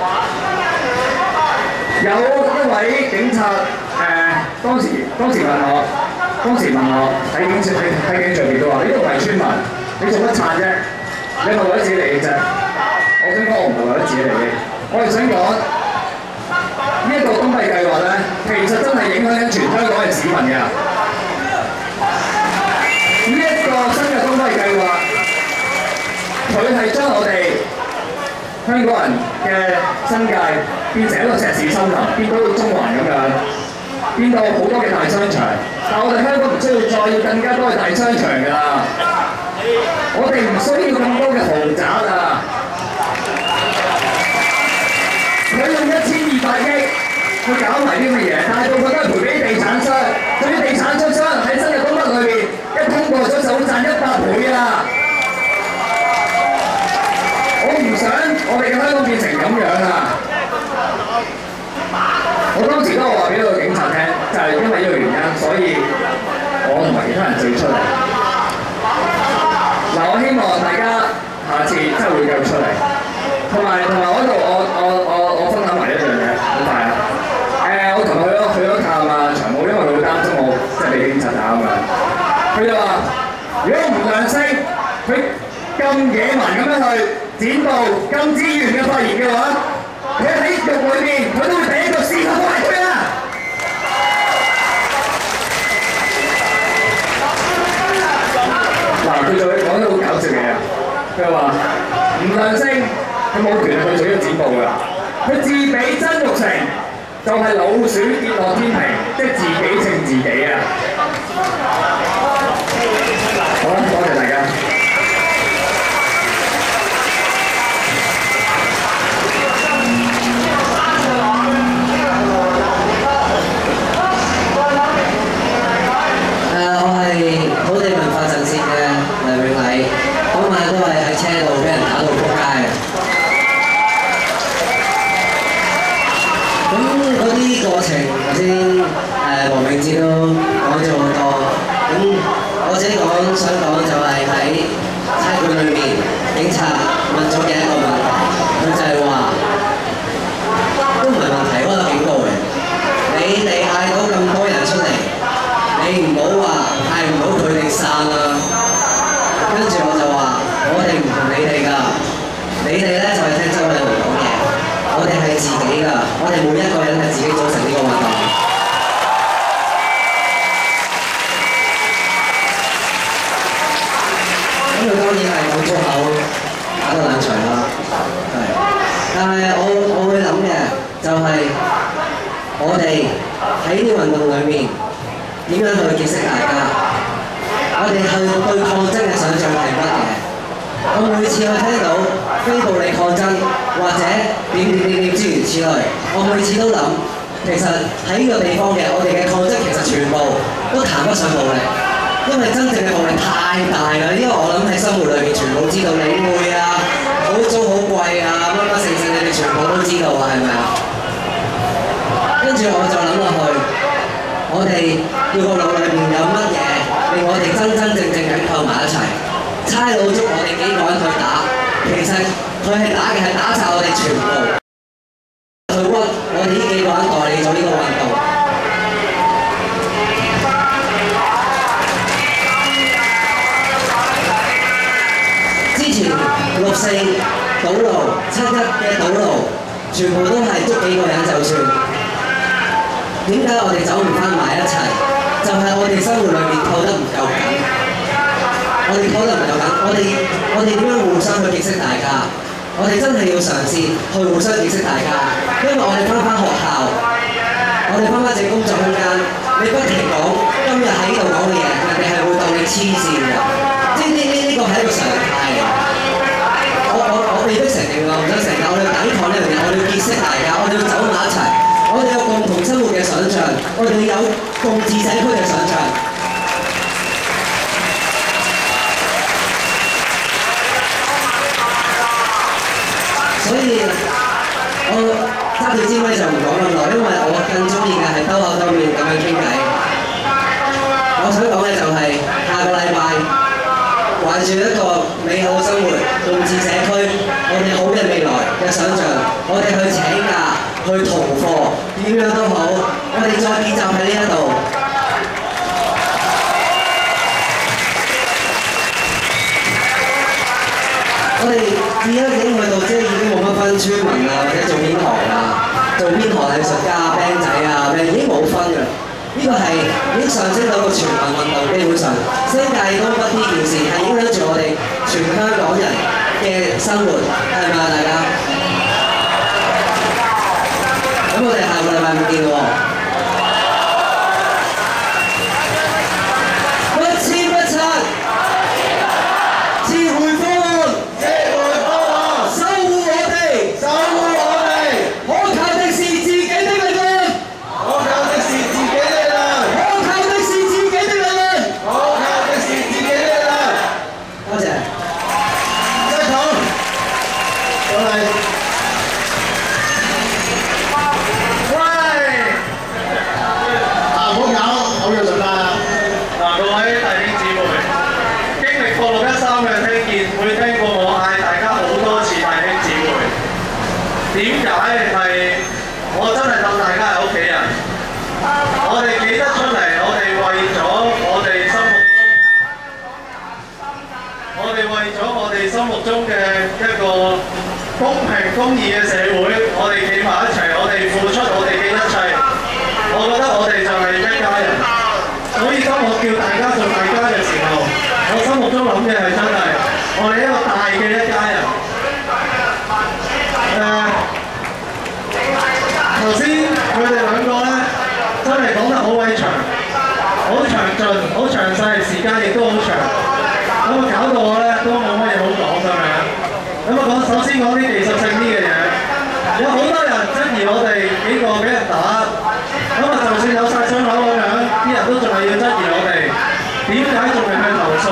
S7: 有一位警察當時問我喺警署邊都話：你都唔係村民，你做乜撐啫？你係咪為咗自己利益啫？我想講我唔係為咗自己利益，我係想講呢一個東閉計劃咧，其實真係影響緊全香港嘅市民㗎。呢一個新嘅東閉計劃，佢係將我哋香港人嘅新界變成一個石屎森林，變到中環咁樣，變到好多嘅大商場。但我哋香港唔需要再要更加多嘅大商場㗎，我哋唔需要咁多嘅豪宅啊！佢用1200億去搞埋啲乜嘢，大部分都係賠俾地產商，仲要地產商喺新嘅東北裏邊一通過咗就會賺100倍啊！我唔想我哋嘅香港變成咁樣啊！我當時都話俾個警察聽，就係因為呢個原因，所以我同埋其他人聚出嚟。嗱，我希望大家下次真係會繼續出嚟，同埋我喺度，我分享埋一樣嘢，好快啊！我琴日去咗探啊長毛，因為佢會擔心我即係俾警察打咁樣。佢就話：如果吳亮星佢咁野蠻咁樣去剪報禁止議員嘅發言嘅話，佢喺獄裏邊佢都會第一個試下埋佢啊！嗱，佢仲講得好搞笑嘅嘢，佢話吳亮星佢冇權去做呢個剪報㗎，佢自比曾鈺成就係老鼠跌落天平，即係自己稱自己啊！好啦，多謝大家。
S9: 我係土地文化陣線嘅梁永禮，當晚都係喺車度俾人打到仆街嘅。咁嗰啲過程頭先黃明志都講咗好多。咁我自己想講就係喺差館裏面，警察問咗嘅一個問題，佢就係話都唔係問題，嗰個警告嚟。你哋嗌到咁多人出嚟，你唔好話嗌唔到佢哋散啊！跟住我就話：我哋唔同你哋㗎，你哋咧就係聽周偉雄講嘢，我哋係自己㗎，我哋每一個人係自己組成呢個運動。咁佢當然係講粗口，打到冷場啦。 我哋喺呢運動裏面點樣去結識大家，我哋去對抗爭嘅想像係乜嘢？我每次去聽到非暴力抗爭或者點諸如此類，我每次都諗，其實喺呢個地方嘅我哋嘅抗爭其實全部都談不上暴力，因為真正嘅暴力太大啦。因為我諗喺生活裏面全部知道領會啊，好租好貴啊，乜乜剩，你哋全部都知道啊，係咪啊？跟住我就諗落去，我哋要個腦裏面有乜嘢令我哋真正緊扣埋一齊？差佬捉我哋幾個人去打，其實佢係打嘅係打曬我哋全部，去屈我哋呢幾個人代理咗呢個運動。之前6·4堵路、7·1嘅堵路，全部都係捉幾個人就算。點解我哋走唔翻埋一齊？就係我哋生活裏面扣得唔夠緊。我哋可能唔夠緊，我哋點樣互相去認識大家？我哋真係要嘗試去互相認識大家，因為我哋翻學校，我哋翻自己工作空間，你不停講今日喺度講嘅嘢，人哋係會當你黐線嘅，呢個係一個常態嚟。我未必承認，我唔想承認，我哋要抵抗呢樣嘢，我哋要結識大家，我哋要走埋一齊，我哋有共同生活嘅想像，我哋有共治社區嘅想像。所以我揸住支咪就唔講咁耐，因為我更中意嘅係兜口兜面咁樣傾偈。我想講嘅就係下個禮拜懷住一個美好生活、共治社區、我哋好嘅未來嘅想像，我哋去請假、去同課，點樣都好，我哋再結集喺呢一度。我哋而家已經去到即係已經冇乜分村民啊，或者做邊行啊，做邊行藝術家、band仔啊，已經冇分㗎。呢個係已經上升到個全民運動，基本上世界東北呢件事係影響住我哋全香港人嘅生活，係咪啊大家？咁我哋下個禮拜唔見喎。不遷不拆，撤回方案。守護我哋，可靠的是自己的力量，可靠的是自己的力量，可靠的是自己的力量，可靠的是自己的力量。多謝。一齊講，過嚟。喂！唔好搞，好有順啦。各位弟兄姊妹，經歷過6·13嘅聽見，會聽過我嗌大家好多次弟兄姊妹。點解係我真係當大家係屋企人？我哋記得出嚟，我哋為咗我哋心目中嘅一個公平公義嘅社會，我哋企埋一齊，我哋付出我哋嘅一切。我覺得我哋就係一家人。所以當我叫大家做大家嘅時候，我心目中諗嘅係真係我哋一個大嘅一家人。頭先佢哋兩個咧，真係講得好鬼長，好詳盡，好詳細，時間亦都好長。咁啊搞到我咧都冇乜嘢好講咁樣。咁啊首先講啲技術性啲嘅嘢。有好多人質疑我哋幾個俾人打，咁啊就算有晒傷口咁樣，啲人都仲係要質疑我哋，點解仲未去投訴？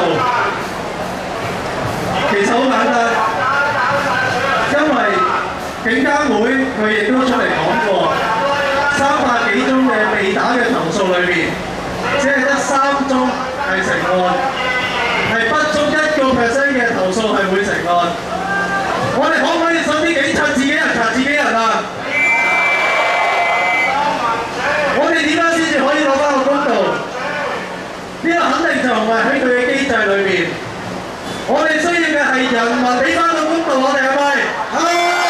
S9: 其實好簡單，因為警監會佢亦都出嚟講過，300幾宗嘅被打嘅投訴裏面，只係得3宗係成案，係不足1% 嘅投訴係會成案。我哋可唔可以信啲警察自己人查自己人啊？我哋點樣先至可以攞翻個公道？呢個肯定就唔係喺佢嘅機制裏面。我哋需要嘅係人民俾翻個公道，我哋係咪？係。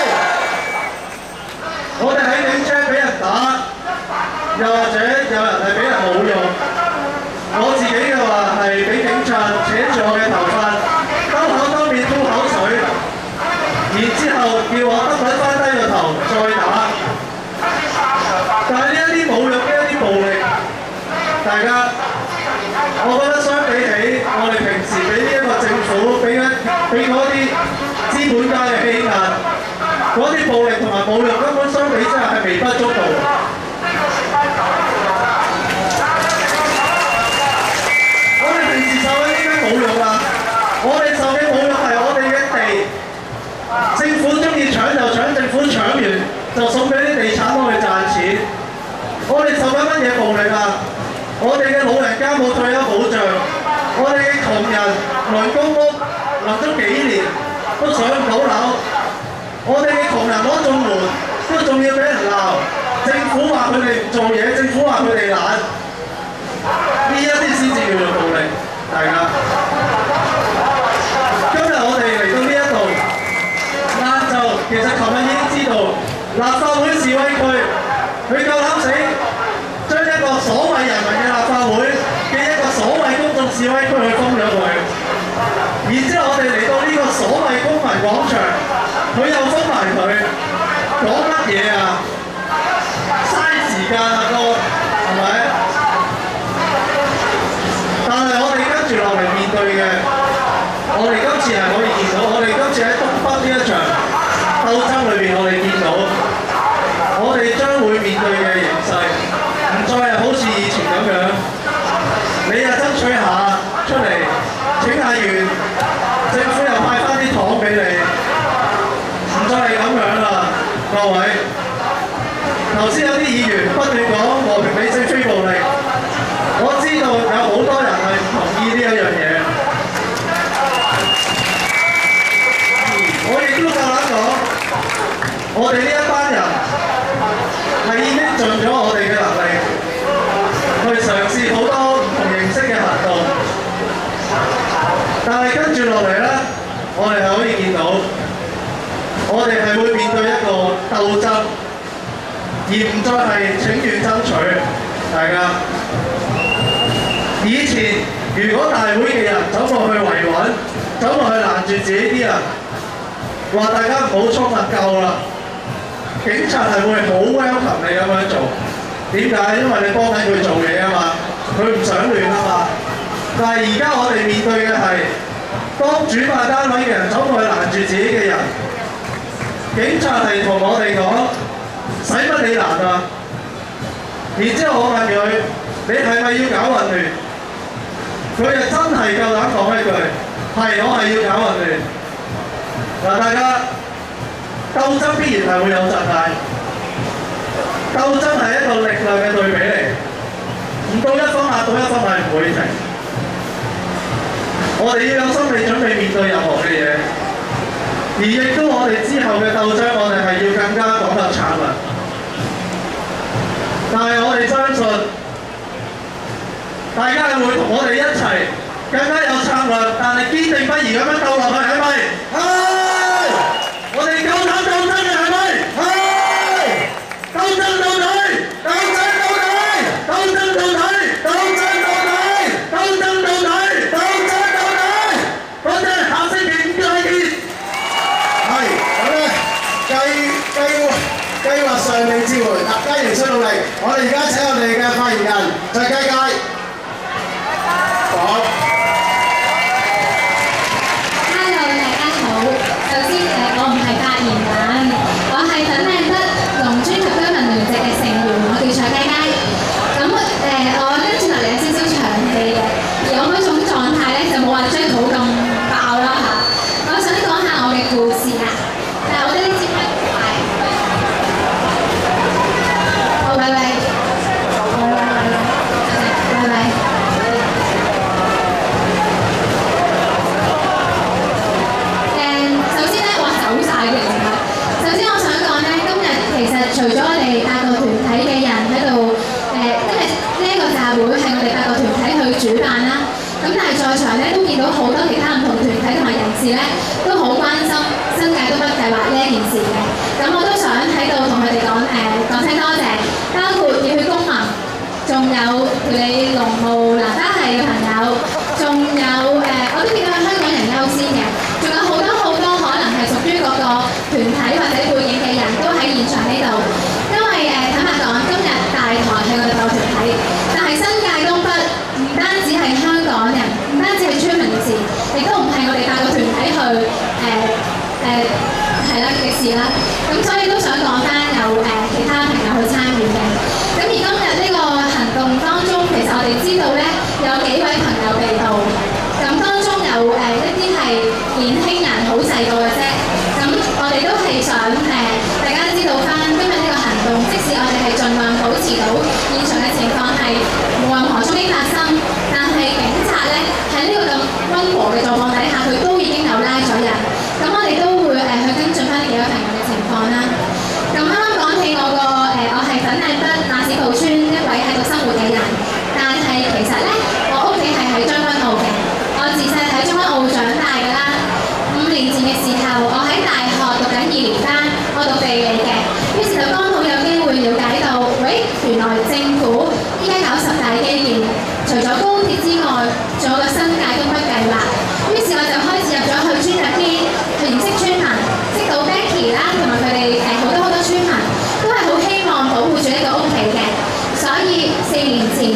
S9: 我哋喺警車俾人打，又或者有人係俾人侮辱。我自己嘅話係俾警察扯住我嘅頭髮，兜口兜面吐口水。然之後叫我耷低翻低個頭再打，但係呢一啲
S5: 大家，我覺得相比起我哋平時俾呢一個政府俾嗰啲資本家嘅欺壓，嗰啲暴力同埋侮辱根本相比之下係微不足道。我哋平時受嘅呢啲侮辱啊，我哋受嘅侮辱係我哋嘅地，政府中意搶就搶，政府搶完就送俾啲地產幫佢賺錢。我哋受緊乜嘢暴力啊？我哋嘅老人家冇退休保障，我哋嘅窮人輪公屋輪咗幾年都上唔到樓，我哋嘅窮人攞綜援都仲要俾人鬧，政府話佢哋唔做嘢，政府話佢哋懶，呢一啲先至叫做暴力，大家。今日我哋嚟到呢一度，晏晝其實琴日已經知道立法會示威區，佢夠膽死將一個所謂人民嘅立法會嘅一個所謂公眾示威區去封咗佢，然之後我哋嚟到呢個所謂公民廣場，佢又封埋佢，講乜嘢啊？嘥時間啊都係咪？但係我哋跟住落嚟面對嘅，我哋今次係可以見到，我哋今次喺東北呢一場鬥爭裏邊，我哋見到我哋將會面對嘅形勢，唔再係好似以前咁樣，你又爭取下出嚟請下願，政府又派翻啲糖俾你，唔再係咁樣啦，各位。頭先有啲議員不斷講和平理性非暴力，我知道有好多人係唔同意呢一樣嘢。我亦都夠膽講，我哋呢一班人係已經盡咗我哋嘅能力，去嘗試好多唔同形式嘅行動。但係跟住落嚟咧，我哋係可以見到，我哋係會面對一個鬥爭。而唔再係請願爭取，大家。以前如果大會嘅人走過去維穩，走過去攔住自己啲人，話大家唔好衝啊，夠啦！警察係會好 welcome 你咁樣做。點解？因為你幫緊佢做嘢啊嘛，佢唔想亂啊嘛。但係而家我哋面對嘅係，當主辦單位嘅人走過去攔住自己嘅人，警察係同我哋講。使乜你難啊？然之後我問佢：你係咪要搞混亂？佢就真係夠膽講一句：係，我係要搞混亂。嗱，大家鬥爭必然係會有窒態，鬥爭係一個力量嘅對比嚟，唔到一方壓到一方係唔會停。我哋要有心理準備面對任何嘅嘢，而亦都我哋之後嘅鬥爭，我哋係要更加講得策略。但係我哋相信，大家係會同我哋一齊更加有策略，但係堅定不移咁樣鬥落去，係咪？係！我哋夠膽鬥爭嘅係咪？係！鬥爭到底！鬥爭到底！鬥爭到底！鬥爭到底！鬥爭到底！鬥爭到底！多謝，下星期五再見。
S10: 係，咁咧計劃上未召回，大家仍需努力。我哋而家請我哋嘅發言人就係佳佳講。
S11: Hello， 大家好。首先我唔係發言人，我係粉嶺北農村及居民聯席嘅成員，我叫蔡佳佳。咁我跟住落嚟有少少長氣嘅，而我嗰種狀態咧就冇話張肚咁爆啦嚇。我想講下我嘅故事啦，但係我覺得呢節目喂，首先咧，我走晒嘅其實。首先我想講咧，今日其實除咗我哋8個團體嘅人喺度，今日呢一個集會係我哋8個團體去主辦啦。咁但係在場咧都見到好多其他唔同團體同埋人士咧，都好關心新界東北計劃呢一件事嘅。咁我都想喺度同佢哋講聲多謝，包括熱血公民，仲有條理農務南巴系嘅朋友，仲有我都見到係香港人優先嘅，仲有好多可能係屬於各個團體或者背景嘅人都喺現場呢度。因為坦白講，今日大台係我哋8個團體，但係新界東北現場嘅情況係冇任何衝擊發生，但係警察咧喺呢個咁溫和嘅狀況底下，佢都已經有拉咗人。咁我哋都會去跟進翻呢幾個朋友嘅情況啦。咁啱啱講起我係粉嶺北馬屎埔村一位喺度生活嘅人，但係其實咧我屋企係喺將軍澳嘅，我自細喺將軍澳長大㗎啦。5年前嘅時候，我喺大學讀緊2年班，我讀地理嘅，於是就剛好有機會了解到，原來政府依家搞10大基建，除咗高鐵之外，仲有個新界東北計劃。於是我就開始入咗去村入邊去認識村民，識到 Becky 啦，同埋佢哋好多村民都係好希望保護住呢個屋企嘅。所以4年前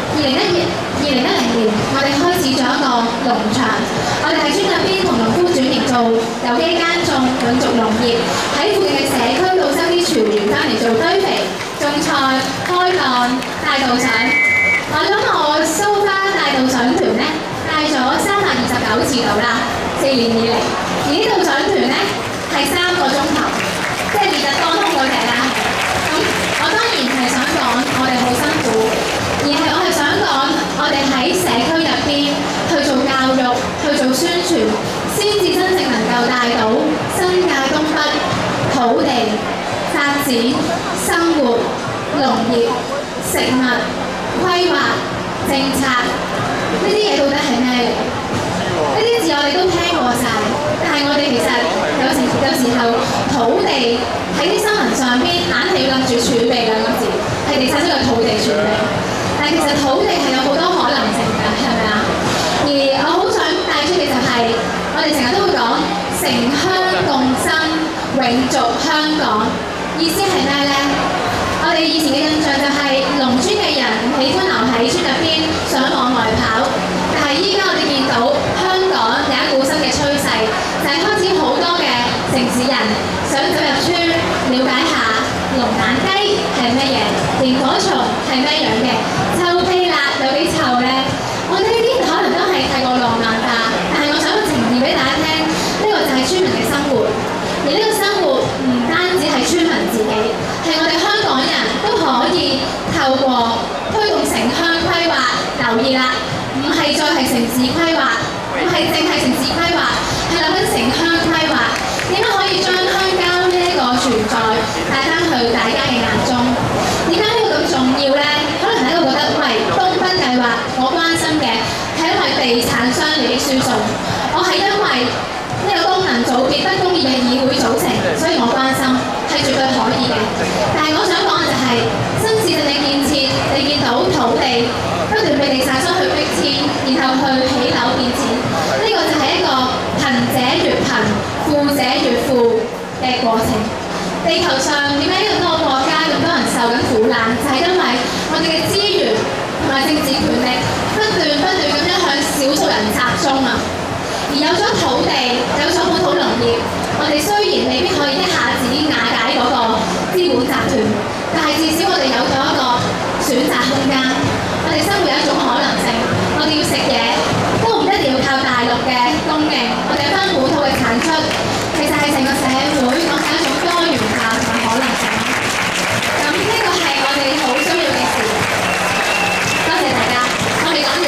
S11: 2010年，我哋開始咗一個農場，我哋喺村入邊同農夫轉型做有機耕種、永續農業，喺附近嘅社區度收啲廚餘翻嚟做堆肥、種菜、開檔、帶導賞。我諗我蘇花帶導賞團咧，帶咗329次到啦，4年以嚟。而呢導賞團咧係3個鐘頭，即係烈日當空嗰隻啦。咁我當然係想講我哋好辛苦，而係我係想講我哋喺社區入邊去做教育、去做宣傳，先至真正能夠帶到新界東北土地發展、生活、農業、食物、規劃、政策呢啲嘢到底係咩嚟？呢啲字我哋都聽過晒，但係我哋其實有時候土地喺啲新聞上邊硬係要諗住儲備2個字，係地產商嘅土地儲備。但係其實土地係有好多可能性㗎，係咪啊？而我好想帶出嘅就係，我哋成日都會講城鄉共生、永續香港，意思係咩呢？我哋以前嘅印象就係農村嘅人唔喜歡留喺村入邊，想往外跑。但係依家我哋見到香港有一股新嘅趨勢，就係開始好多嘅城市人想走入村，了解下龍眼雞係乜嘢，螢火蟲係咩樣嘅，臭屁辣有幾臭呢？我覺得呢啲可能都係太過浪漫化，但係我想呈現俾大家聽，呢個就係村民嘅生活。而呢個生活唔單止係村民自己，係我哋香港人都可以透過推動城鄉規劃，留意啦，唔係再係城市規劃，唔係淨係城市規劃，係諗緊城鄉規劃，點樣可以將鄉郊呢一個存在帶翻去大家嘅眼中？點解呢個咁重要呢？可能大家會覺得，喂，東北計劃我關心嘅係因為地產商利益輸送，我係因為呢個功能組別不公義嘅議會組成，所以我關心，係絕對可以嘅。但係我想講嘅就係、新市鎮嘅建設，你見到土地不斷被地產商去逼遷，然後去起樓變錢，呢、個就係一個貧者越貧、富者越富嘅過程。地球上點解咁多國家咁多人受緊苦難，就係、因為我哋嘅資源同埋政治權力不斷咁樣向少數人集中啊！而有咗土地，有咗本土農業，我哋雖然未必可以一下子瓦解嗰個資本集團，但係至少我哋有咗一個選擇空間，我哋生活有一種可能性。我哋要食嘢都唔一定要靠大陸嘅供應，我哋有翻本土嘅產出，其實係成個社會講緊一種多元化同埋可能性。咁呢個係我哋好需要嘅事。多謝大家，我未講完。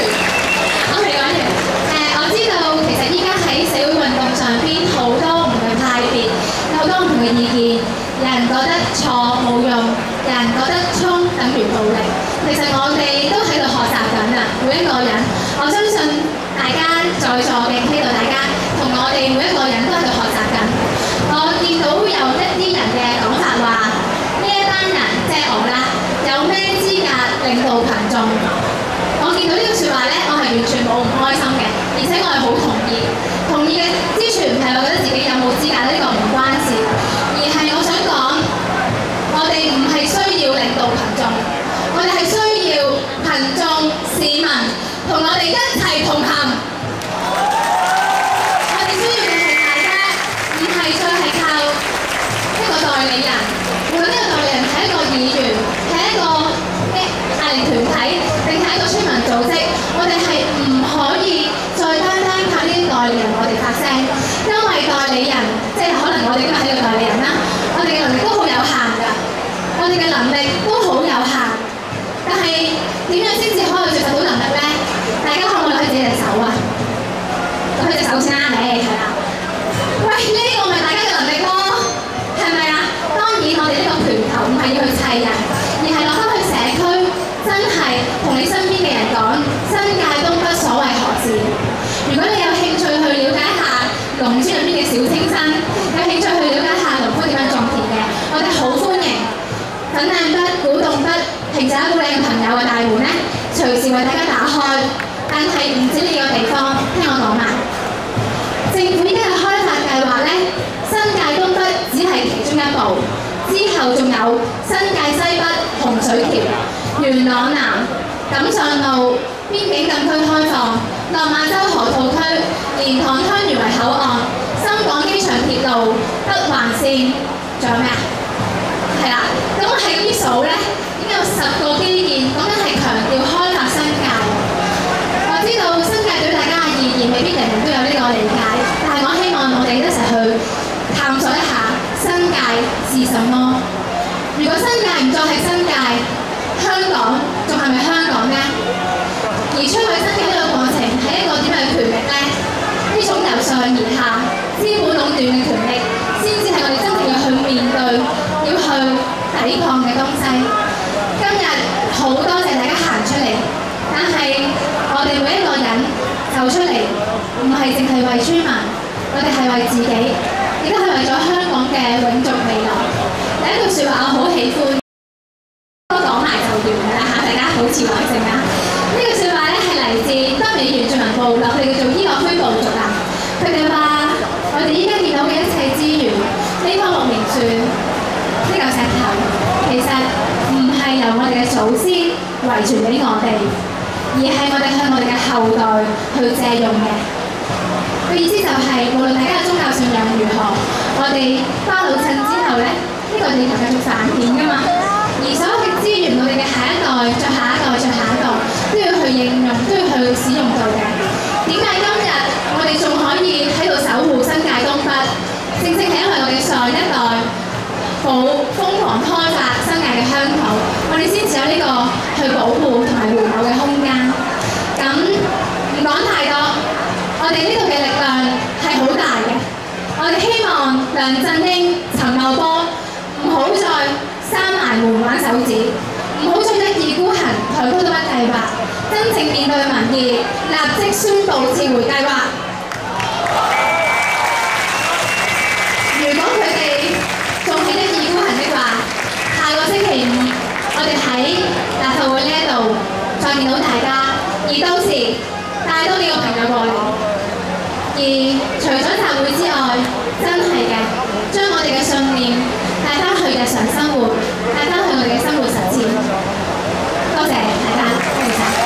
S11: 我知道其實依家喺社會運動上邊好多唔同嘅派別，有好多唔同嘅意見。有人覺得錯冇用，有人覺得衝等於暴力。其實我哋都喺度學習緊啊，每一個人。我相信大家在座嘅呢度，大家同我哋每一個人都喺度學習緊。我見到有一啲人嘅講法話，呢一班人即係我啦，有咩資格領導群眾？我見到呢個説話咧，我係完全冇唔開心嘅，而且我係好同意。同意嘅之處唔係我覺得自己有冇資格，呢個唔關事，而係我想講，我哋唔係需要領導群眾，我哋係需要群眾市民同我哋一齊同行。我哋需要嘅係大家，唔係再係靠一個代理人，無論呢個代理人係一個議員，係一個壓力團體，定係一個村民組織，我哋係唔可以再單靠呢啲代理人我哋發聲，因為代理人即係可能我哋今日係呢個代理人啦，我哋係唔止呢個地方，聽我講埋。政府依家嘅開發計劃呢，新界東北只係其中一步，之後仲有新界西北洪水橋、元朗南、錦上路邊境禁區開放、落馬洲河套區、蓮塘香園圍口岸、深港機場鐵路、北環線，仲有咩啊？係啦，咁我係咁啲數呢，已經有10個基建，講緊係強調開發新界。我知道新界對大家嘅意義未必人人都有呢個理解，但係我希望我哋一齊去探索一下新界是什麼。如果新界唔再係新界，香港仲係咪香港呢？而摧毀新界呢個過程係一個點樣嘅權力呢？呢種由上而下資本壟斷嘅權力，先至係我哋真正要去面對、要去抵抗嘅東西。今日好多謝大家行出嚟，但係我哋每一個人走出嚟，唔係淨係為村民，我哋係為自己，亦都係為咗香港嘅永續未來。第一句説話我好喜歡，都講埋就完㗎啦嚇，大家好似耐性啊！呢句説話咧係嚟自當年原住民部落，佢哋叫做伊樂區部族啊。佢哋話：我哋依家見到嘅一切資源，呢棵木棉樹，呢嚿石頭，其實唔係由我哋嘅祖先遺傳俾我哋，而係我哋向我哋嘅後代去借用嘅。個意思就係，無論大家嘅宗教信仰如何，我哋花老襯之後咧，呢個地球繼續繁衍㗎嘛。而所有嘅資源，我哋嘅下一代、再下一代、再下一代都要去應用，都要去使用到嘅。點解今日我哋仲可以喺度守護新界東北？正正係因為我哋上一代好瘋狂開發新界嘅鄉土，我哋先至有呢個去保護同埋回流嘅空間。咁唔講太多，我哋呢度嘅力量係好大嘅。我哋希望梁振英、陳茂波唔好再閂埋門玩手指，唔好再一意孤行抬高東北計劃，真正面對民意，立即宣布撤回計劃。如果佢哋仲係一意孤行的話，下個星期5我哋喺立法會呢一度再見到大家，而到時帶多幾個朋友過嚟。而除咗集會之外，真係嘅，將我哋嘅信念帶翻去日常生活，帶翻去我哋嘅生活實踐。多謝大家，多謝晒。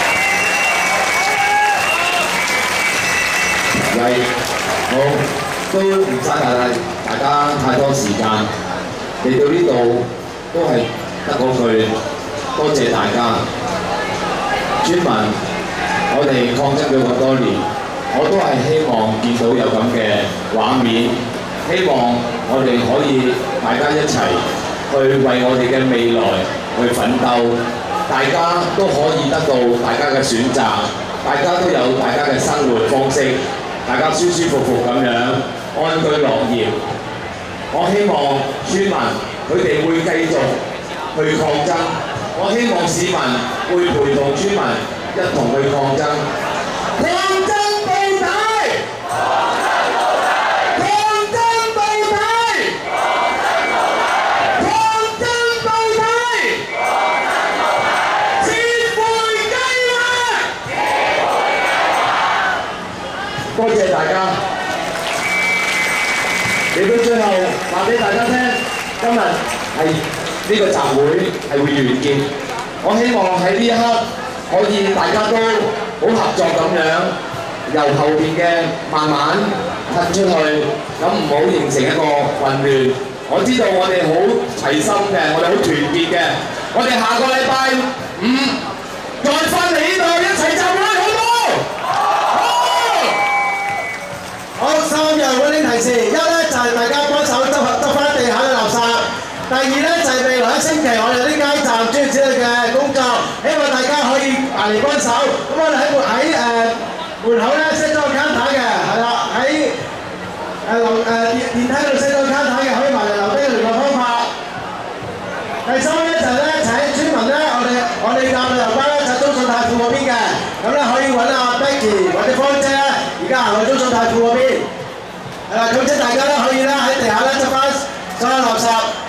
S12: 好，都唔嘥大家太多時間嚟到呢度，都係得嗰句多謝大家。村民，我哋抗爭咗咁多年，我都係希望見到有咁嘅畫面，希望我哋可以大家一齊去為我哋嘅未來去奮鬥，大家都可以得到大家嘅選擇，大家都有大家嘅生活方式，大家舒舒服服咁樣安居樂業。我希望村民佢哋會繼續去抗爭，我希望市民會陪同村民一同去抗爭。抗爭到底！抗爭到底！抗爭到底！撤回計劃！多謝大家。嚟到最後話俾大家聽，今日係呢個集會係會完結。我希望喺呢一刻可以大家都好合作咁樣，由後邊嘅慢慢褪出去，咁唔好形成一個混亂。我知道我哋好齊心嘅，我哋好團結嘅。我哋下個禮拜5再翻嚟呢度一齊集會，好唔好？
S10: 好，3樣溫馨提示：一咧就係大家幫手執翻地下嘅垃圾；第二咧就係未來1星期我哋有啲街站諸如此類嘅工作，希望大家可以埋嚟幫手。咁我哋喺門口咧 set 咗個 counter 嘅，係啦，喺電梯度 set 咗個 counter 嘅，可以埋嚟留低聯絡方法。第三咧就係咧請村民咧，我哋搭旅遊巴咧就中信泰富嗰邊嘅，咁咧可以揾阿 Becky 或者芳姐咧，而家行去中信泰富嗰邊。係啦，咁即係大家咧可以咧喺地下咧執翻所有垃圾。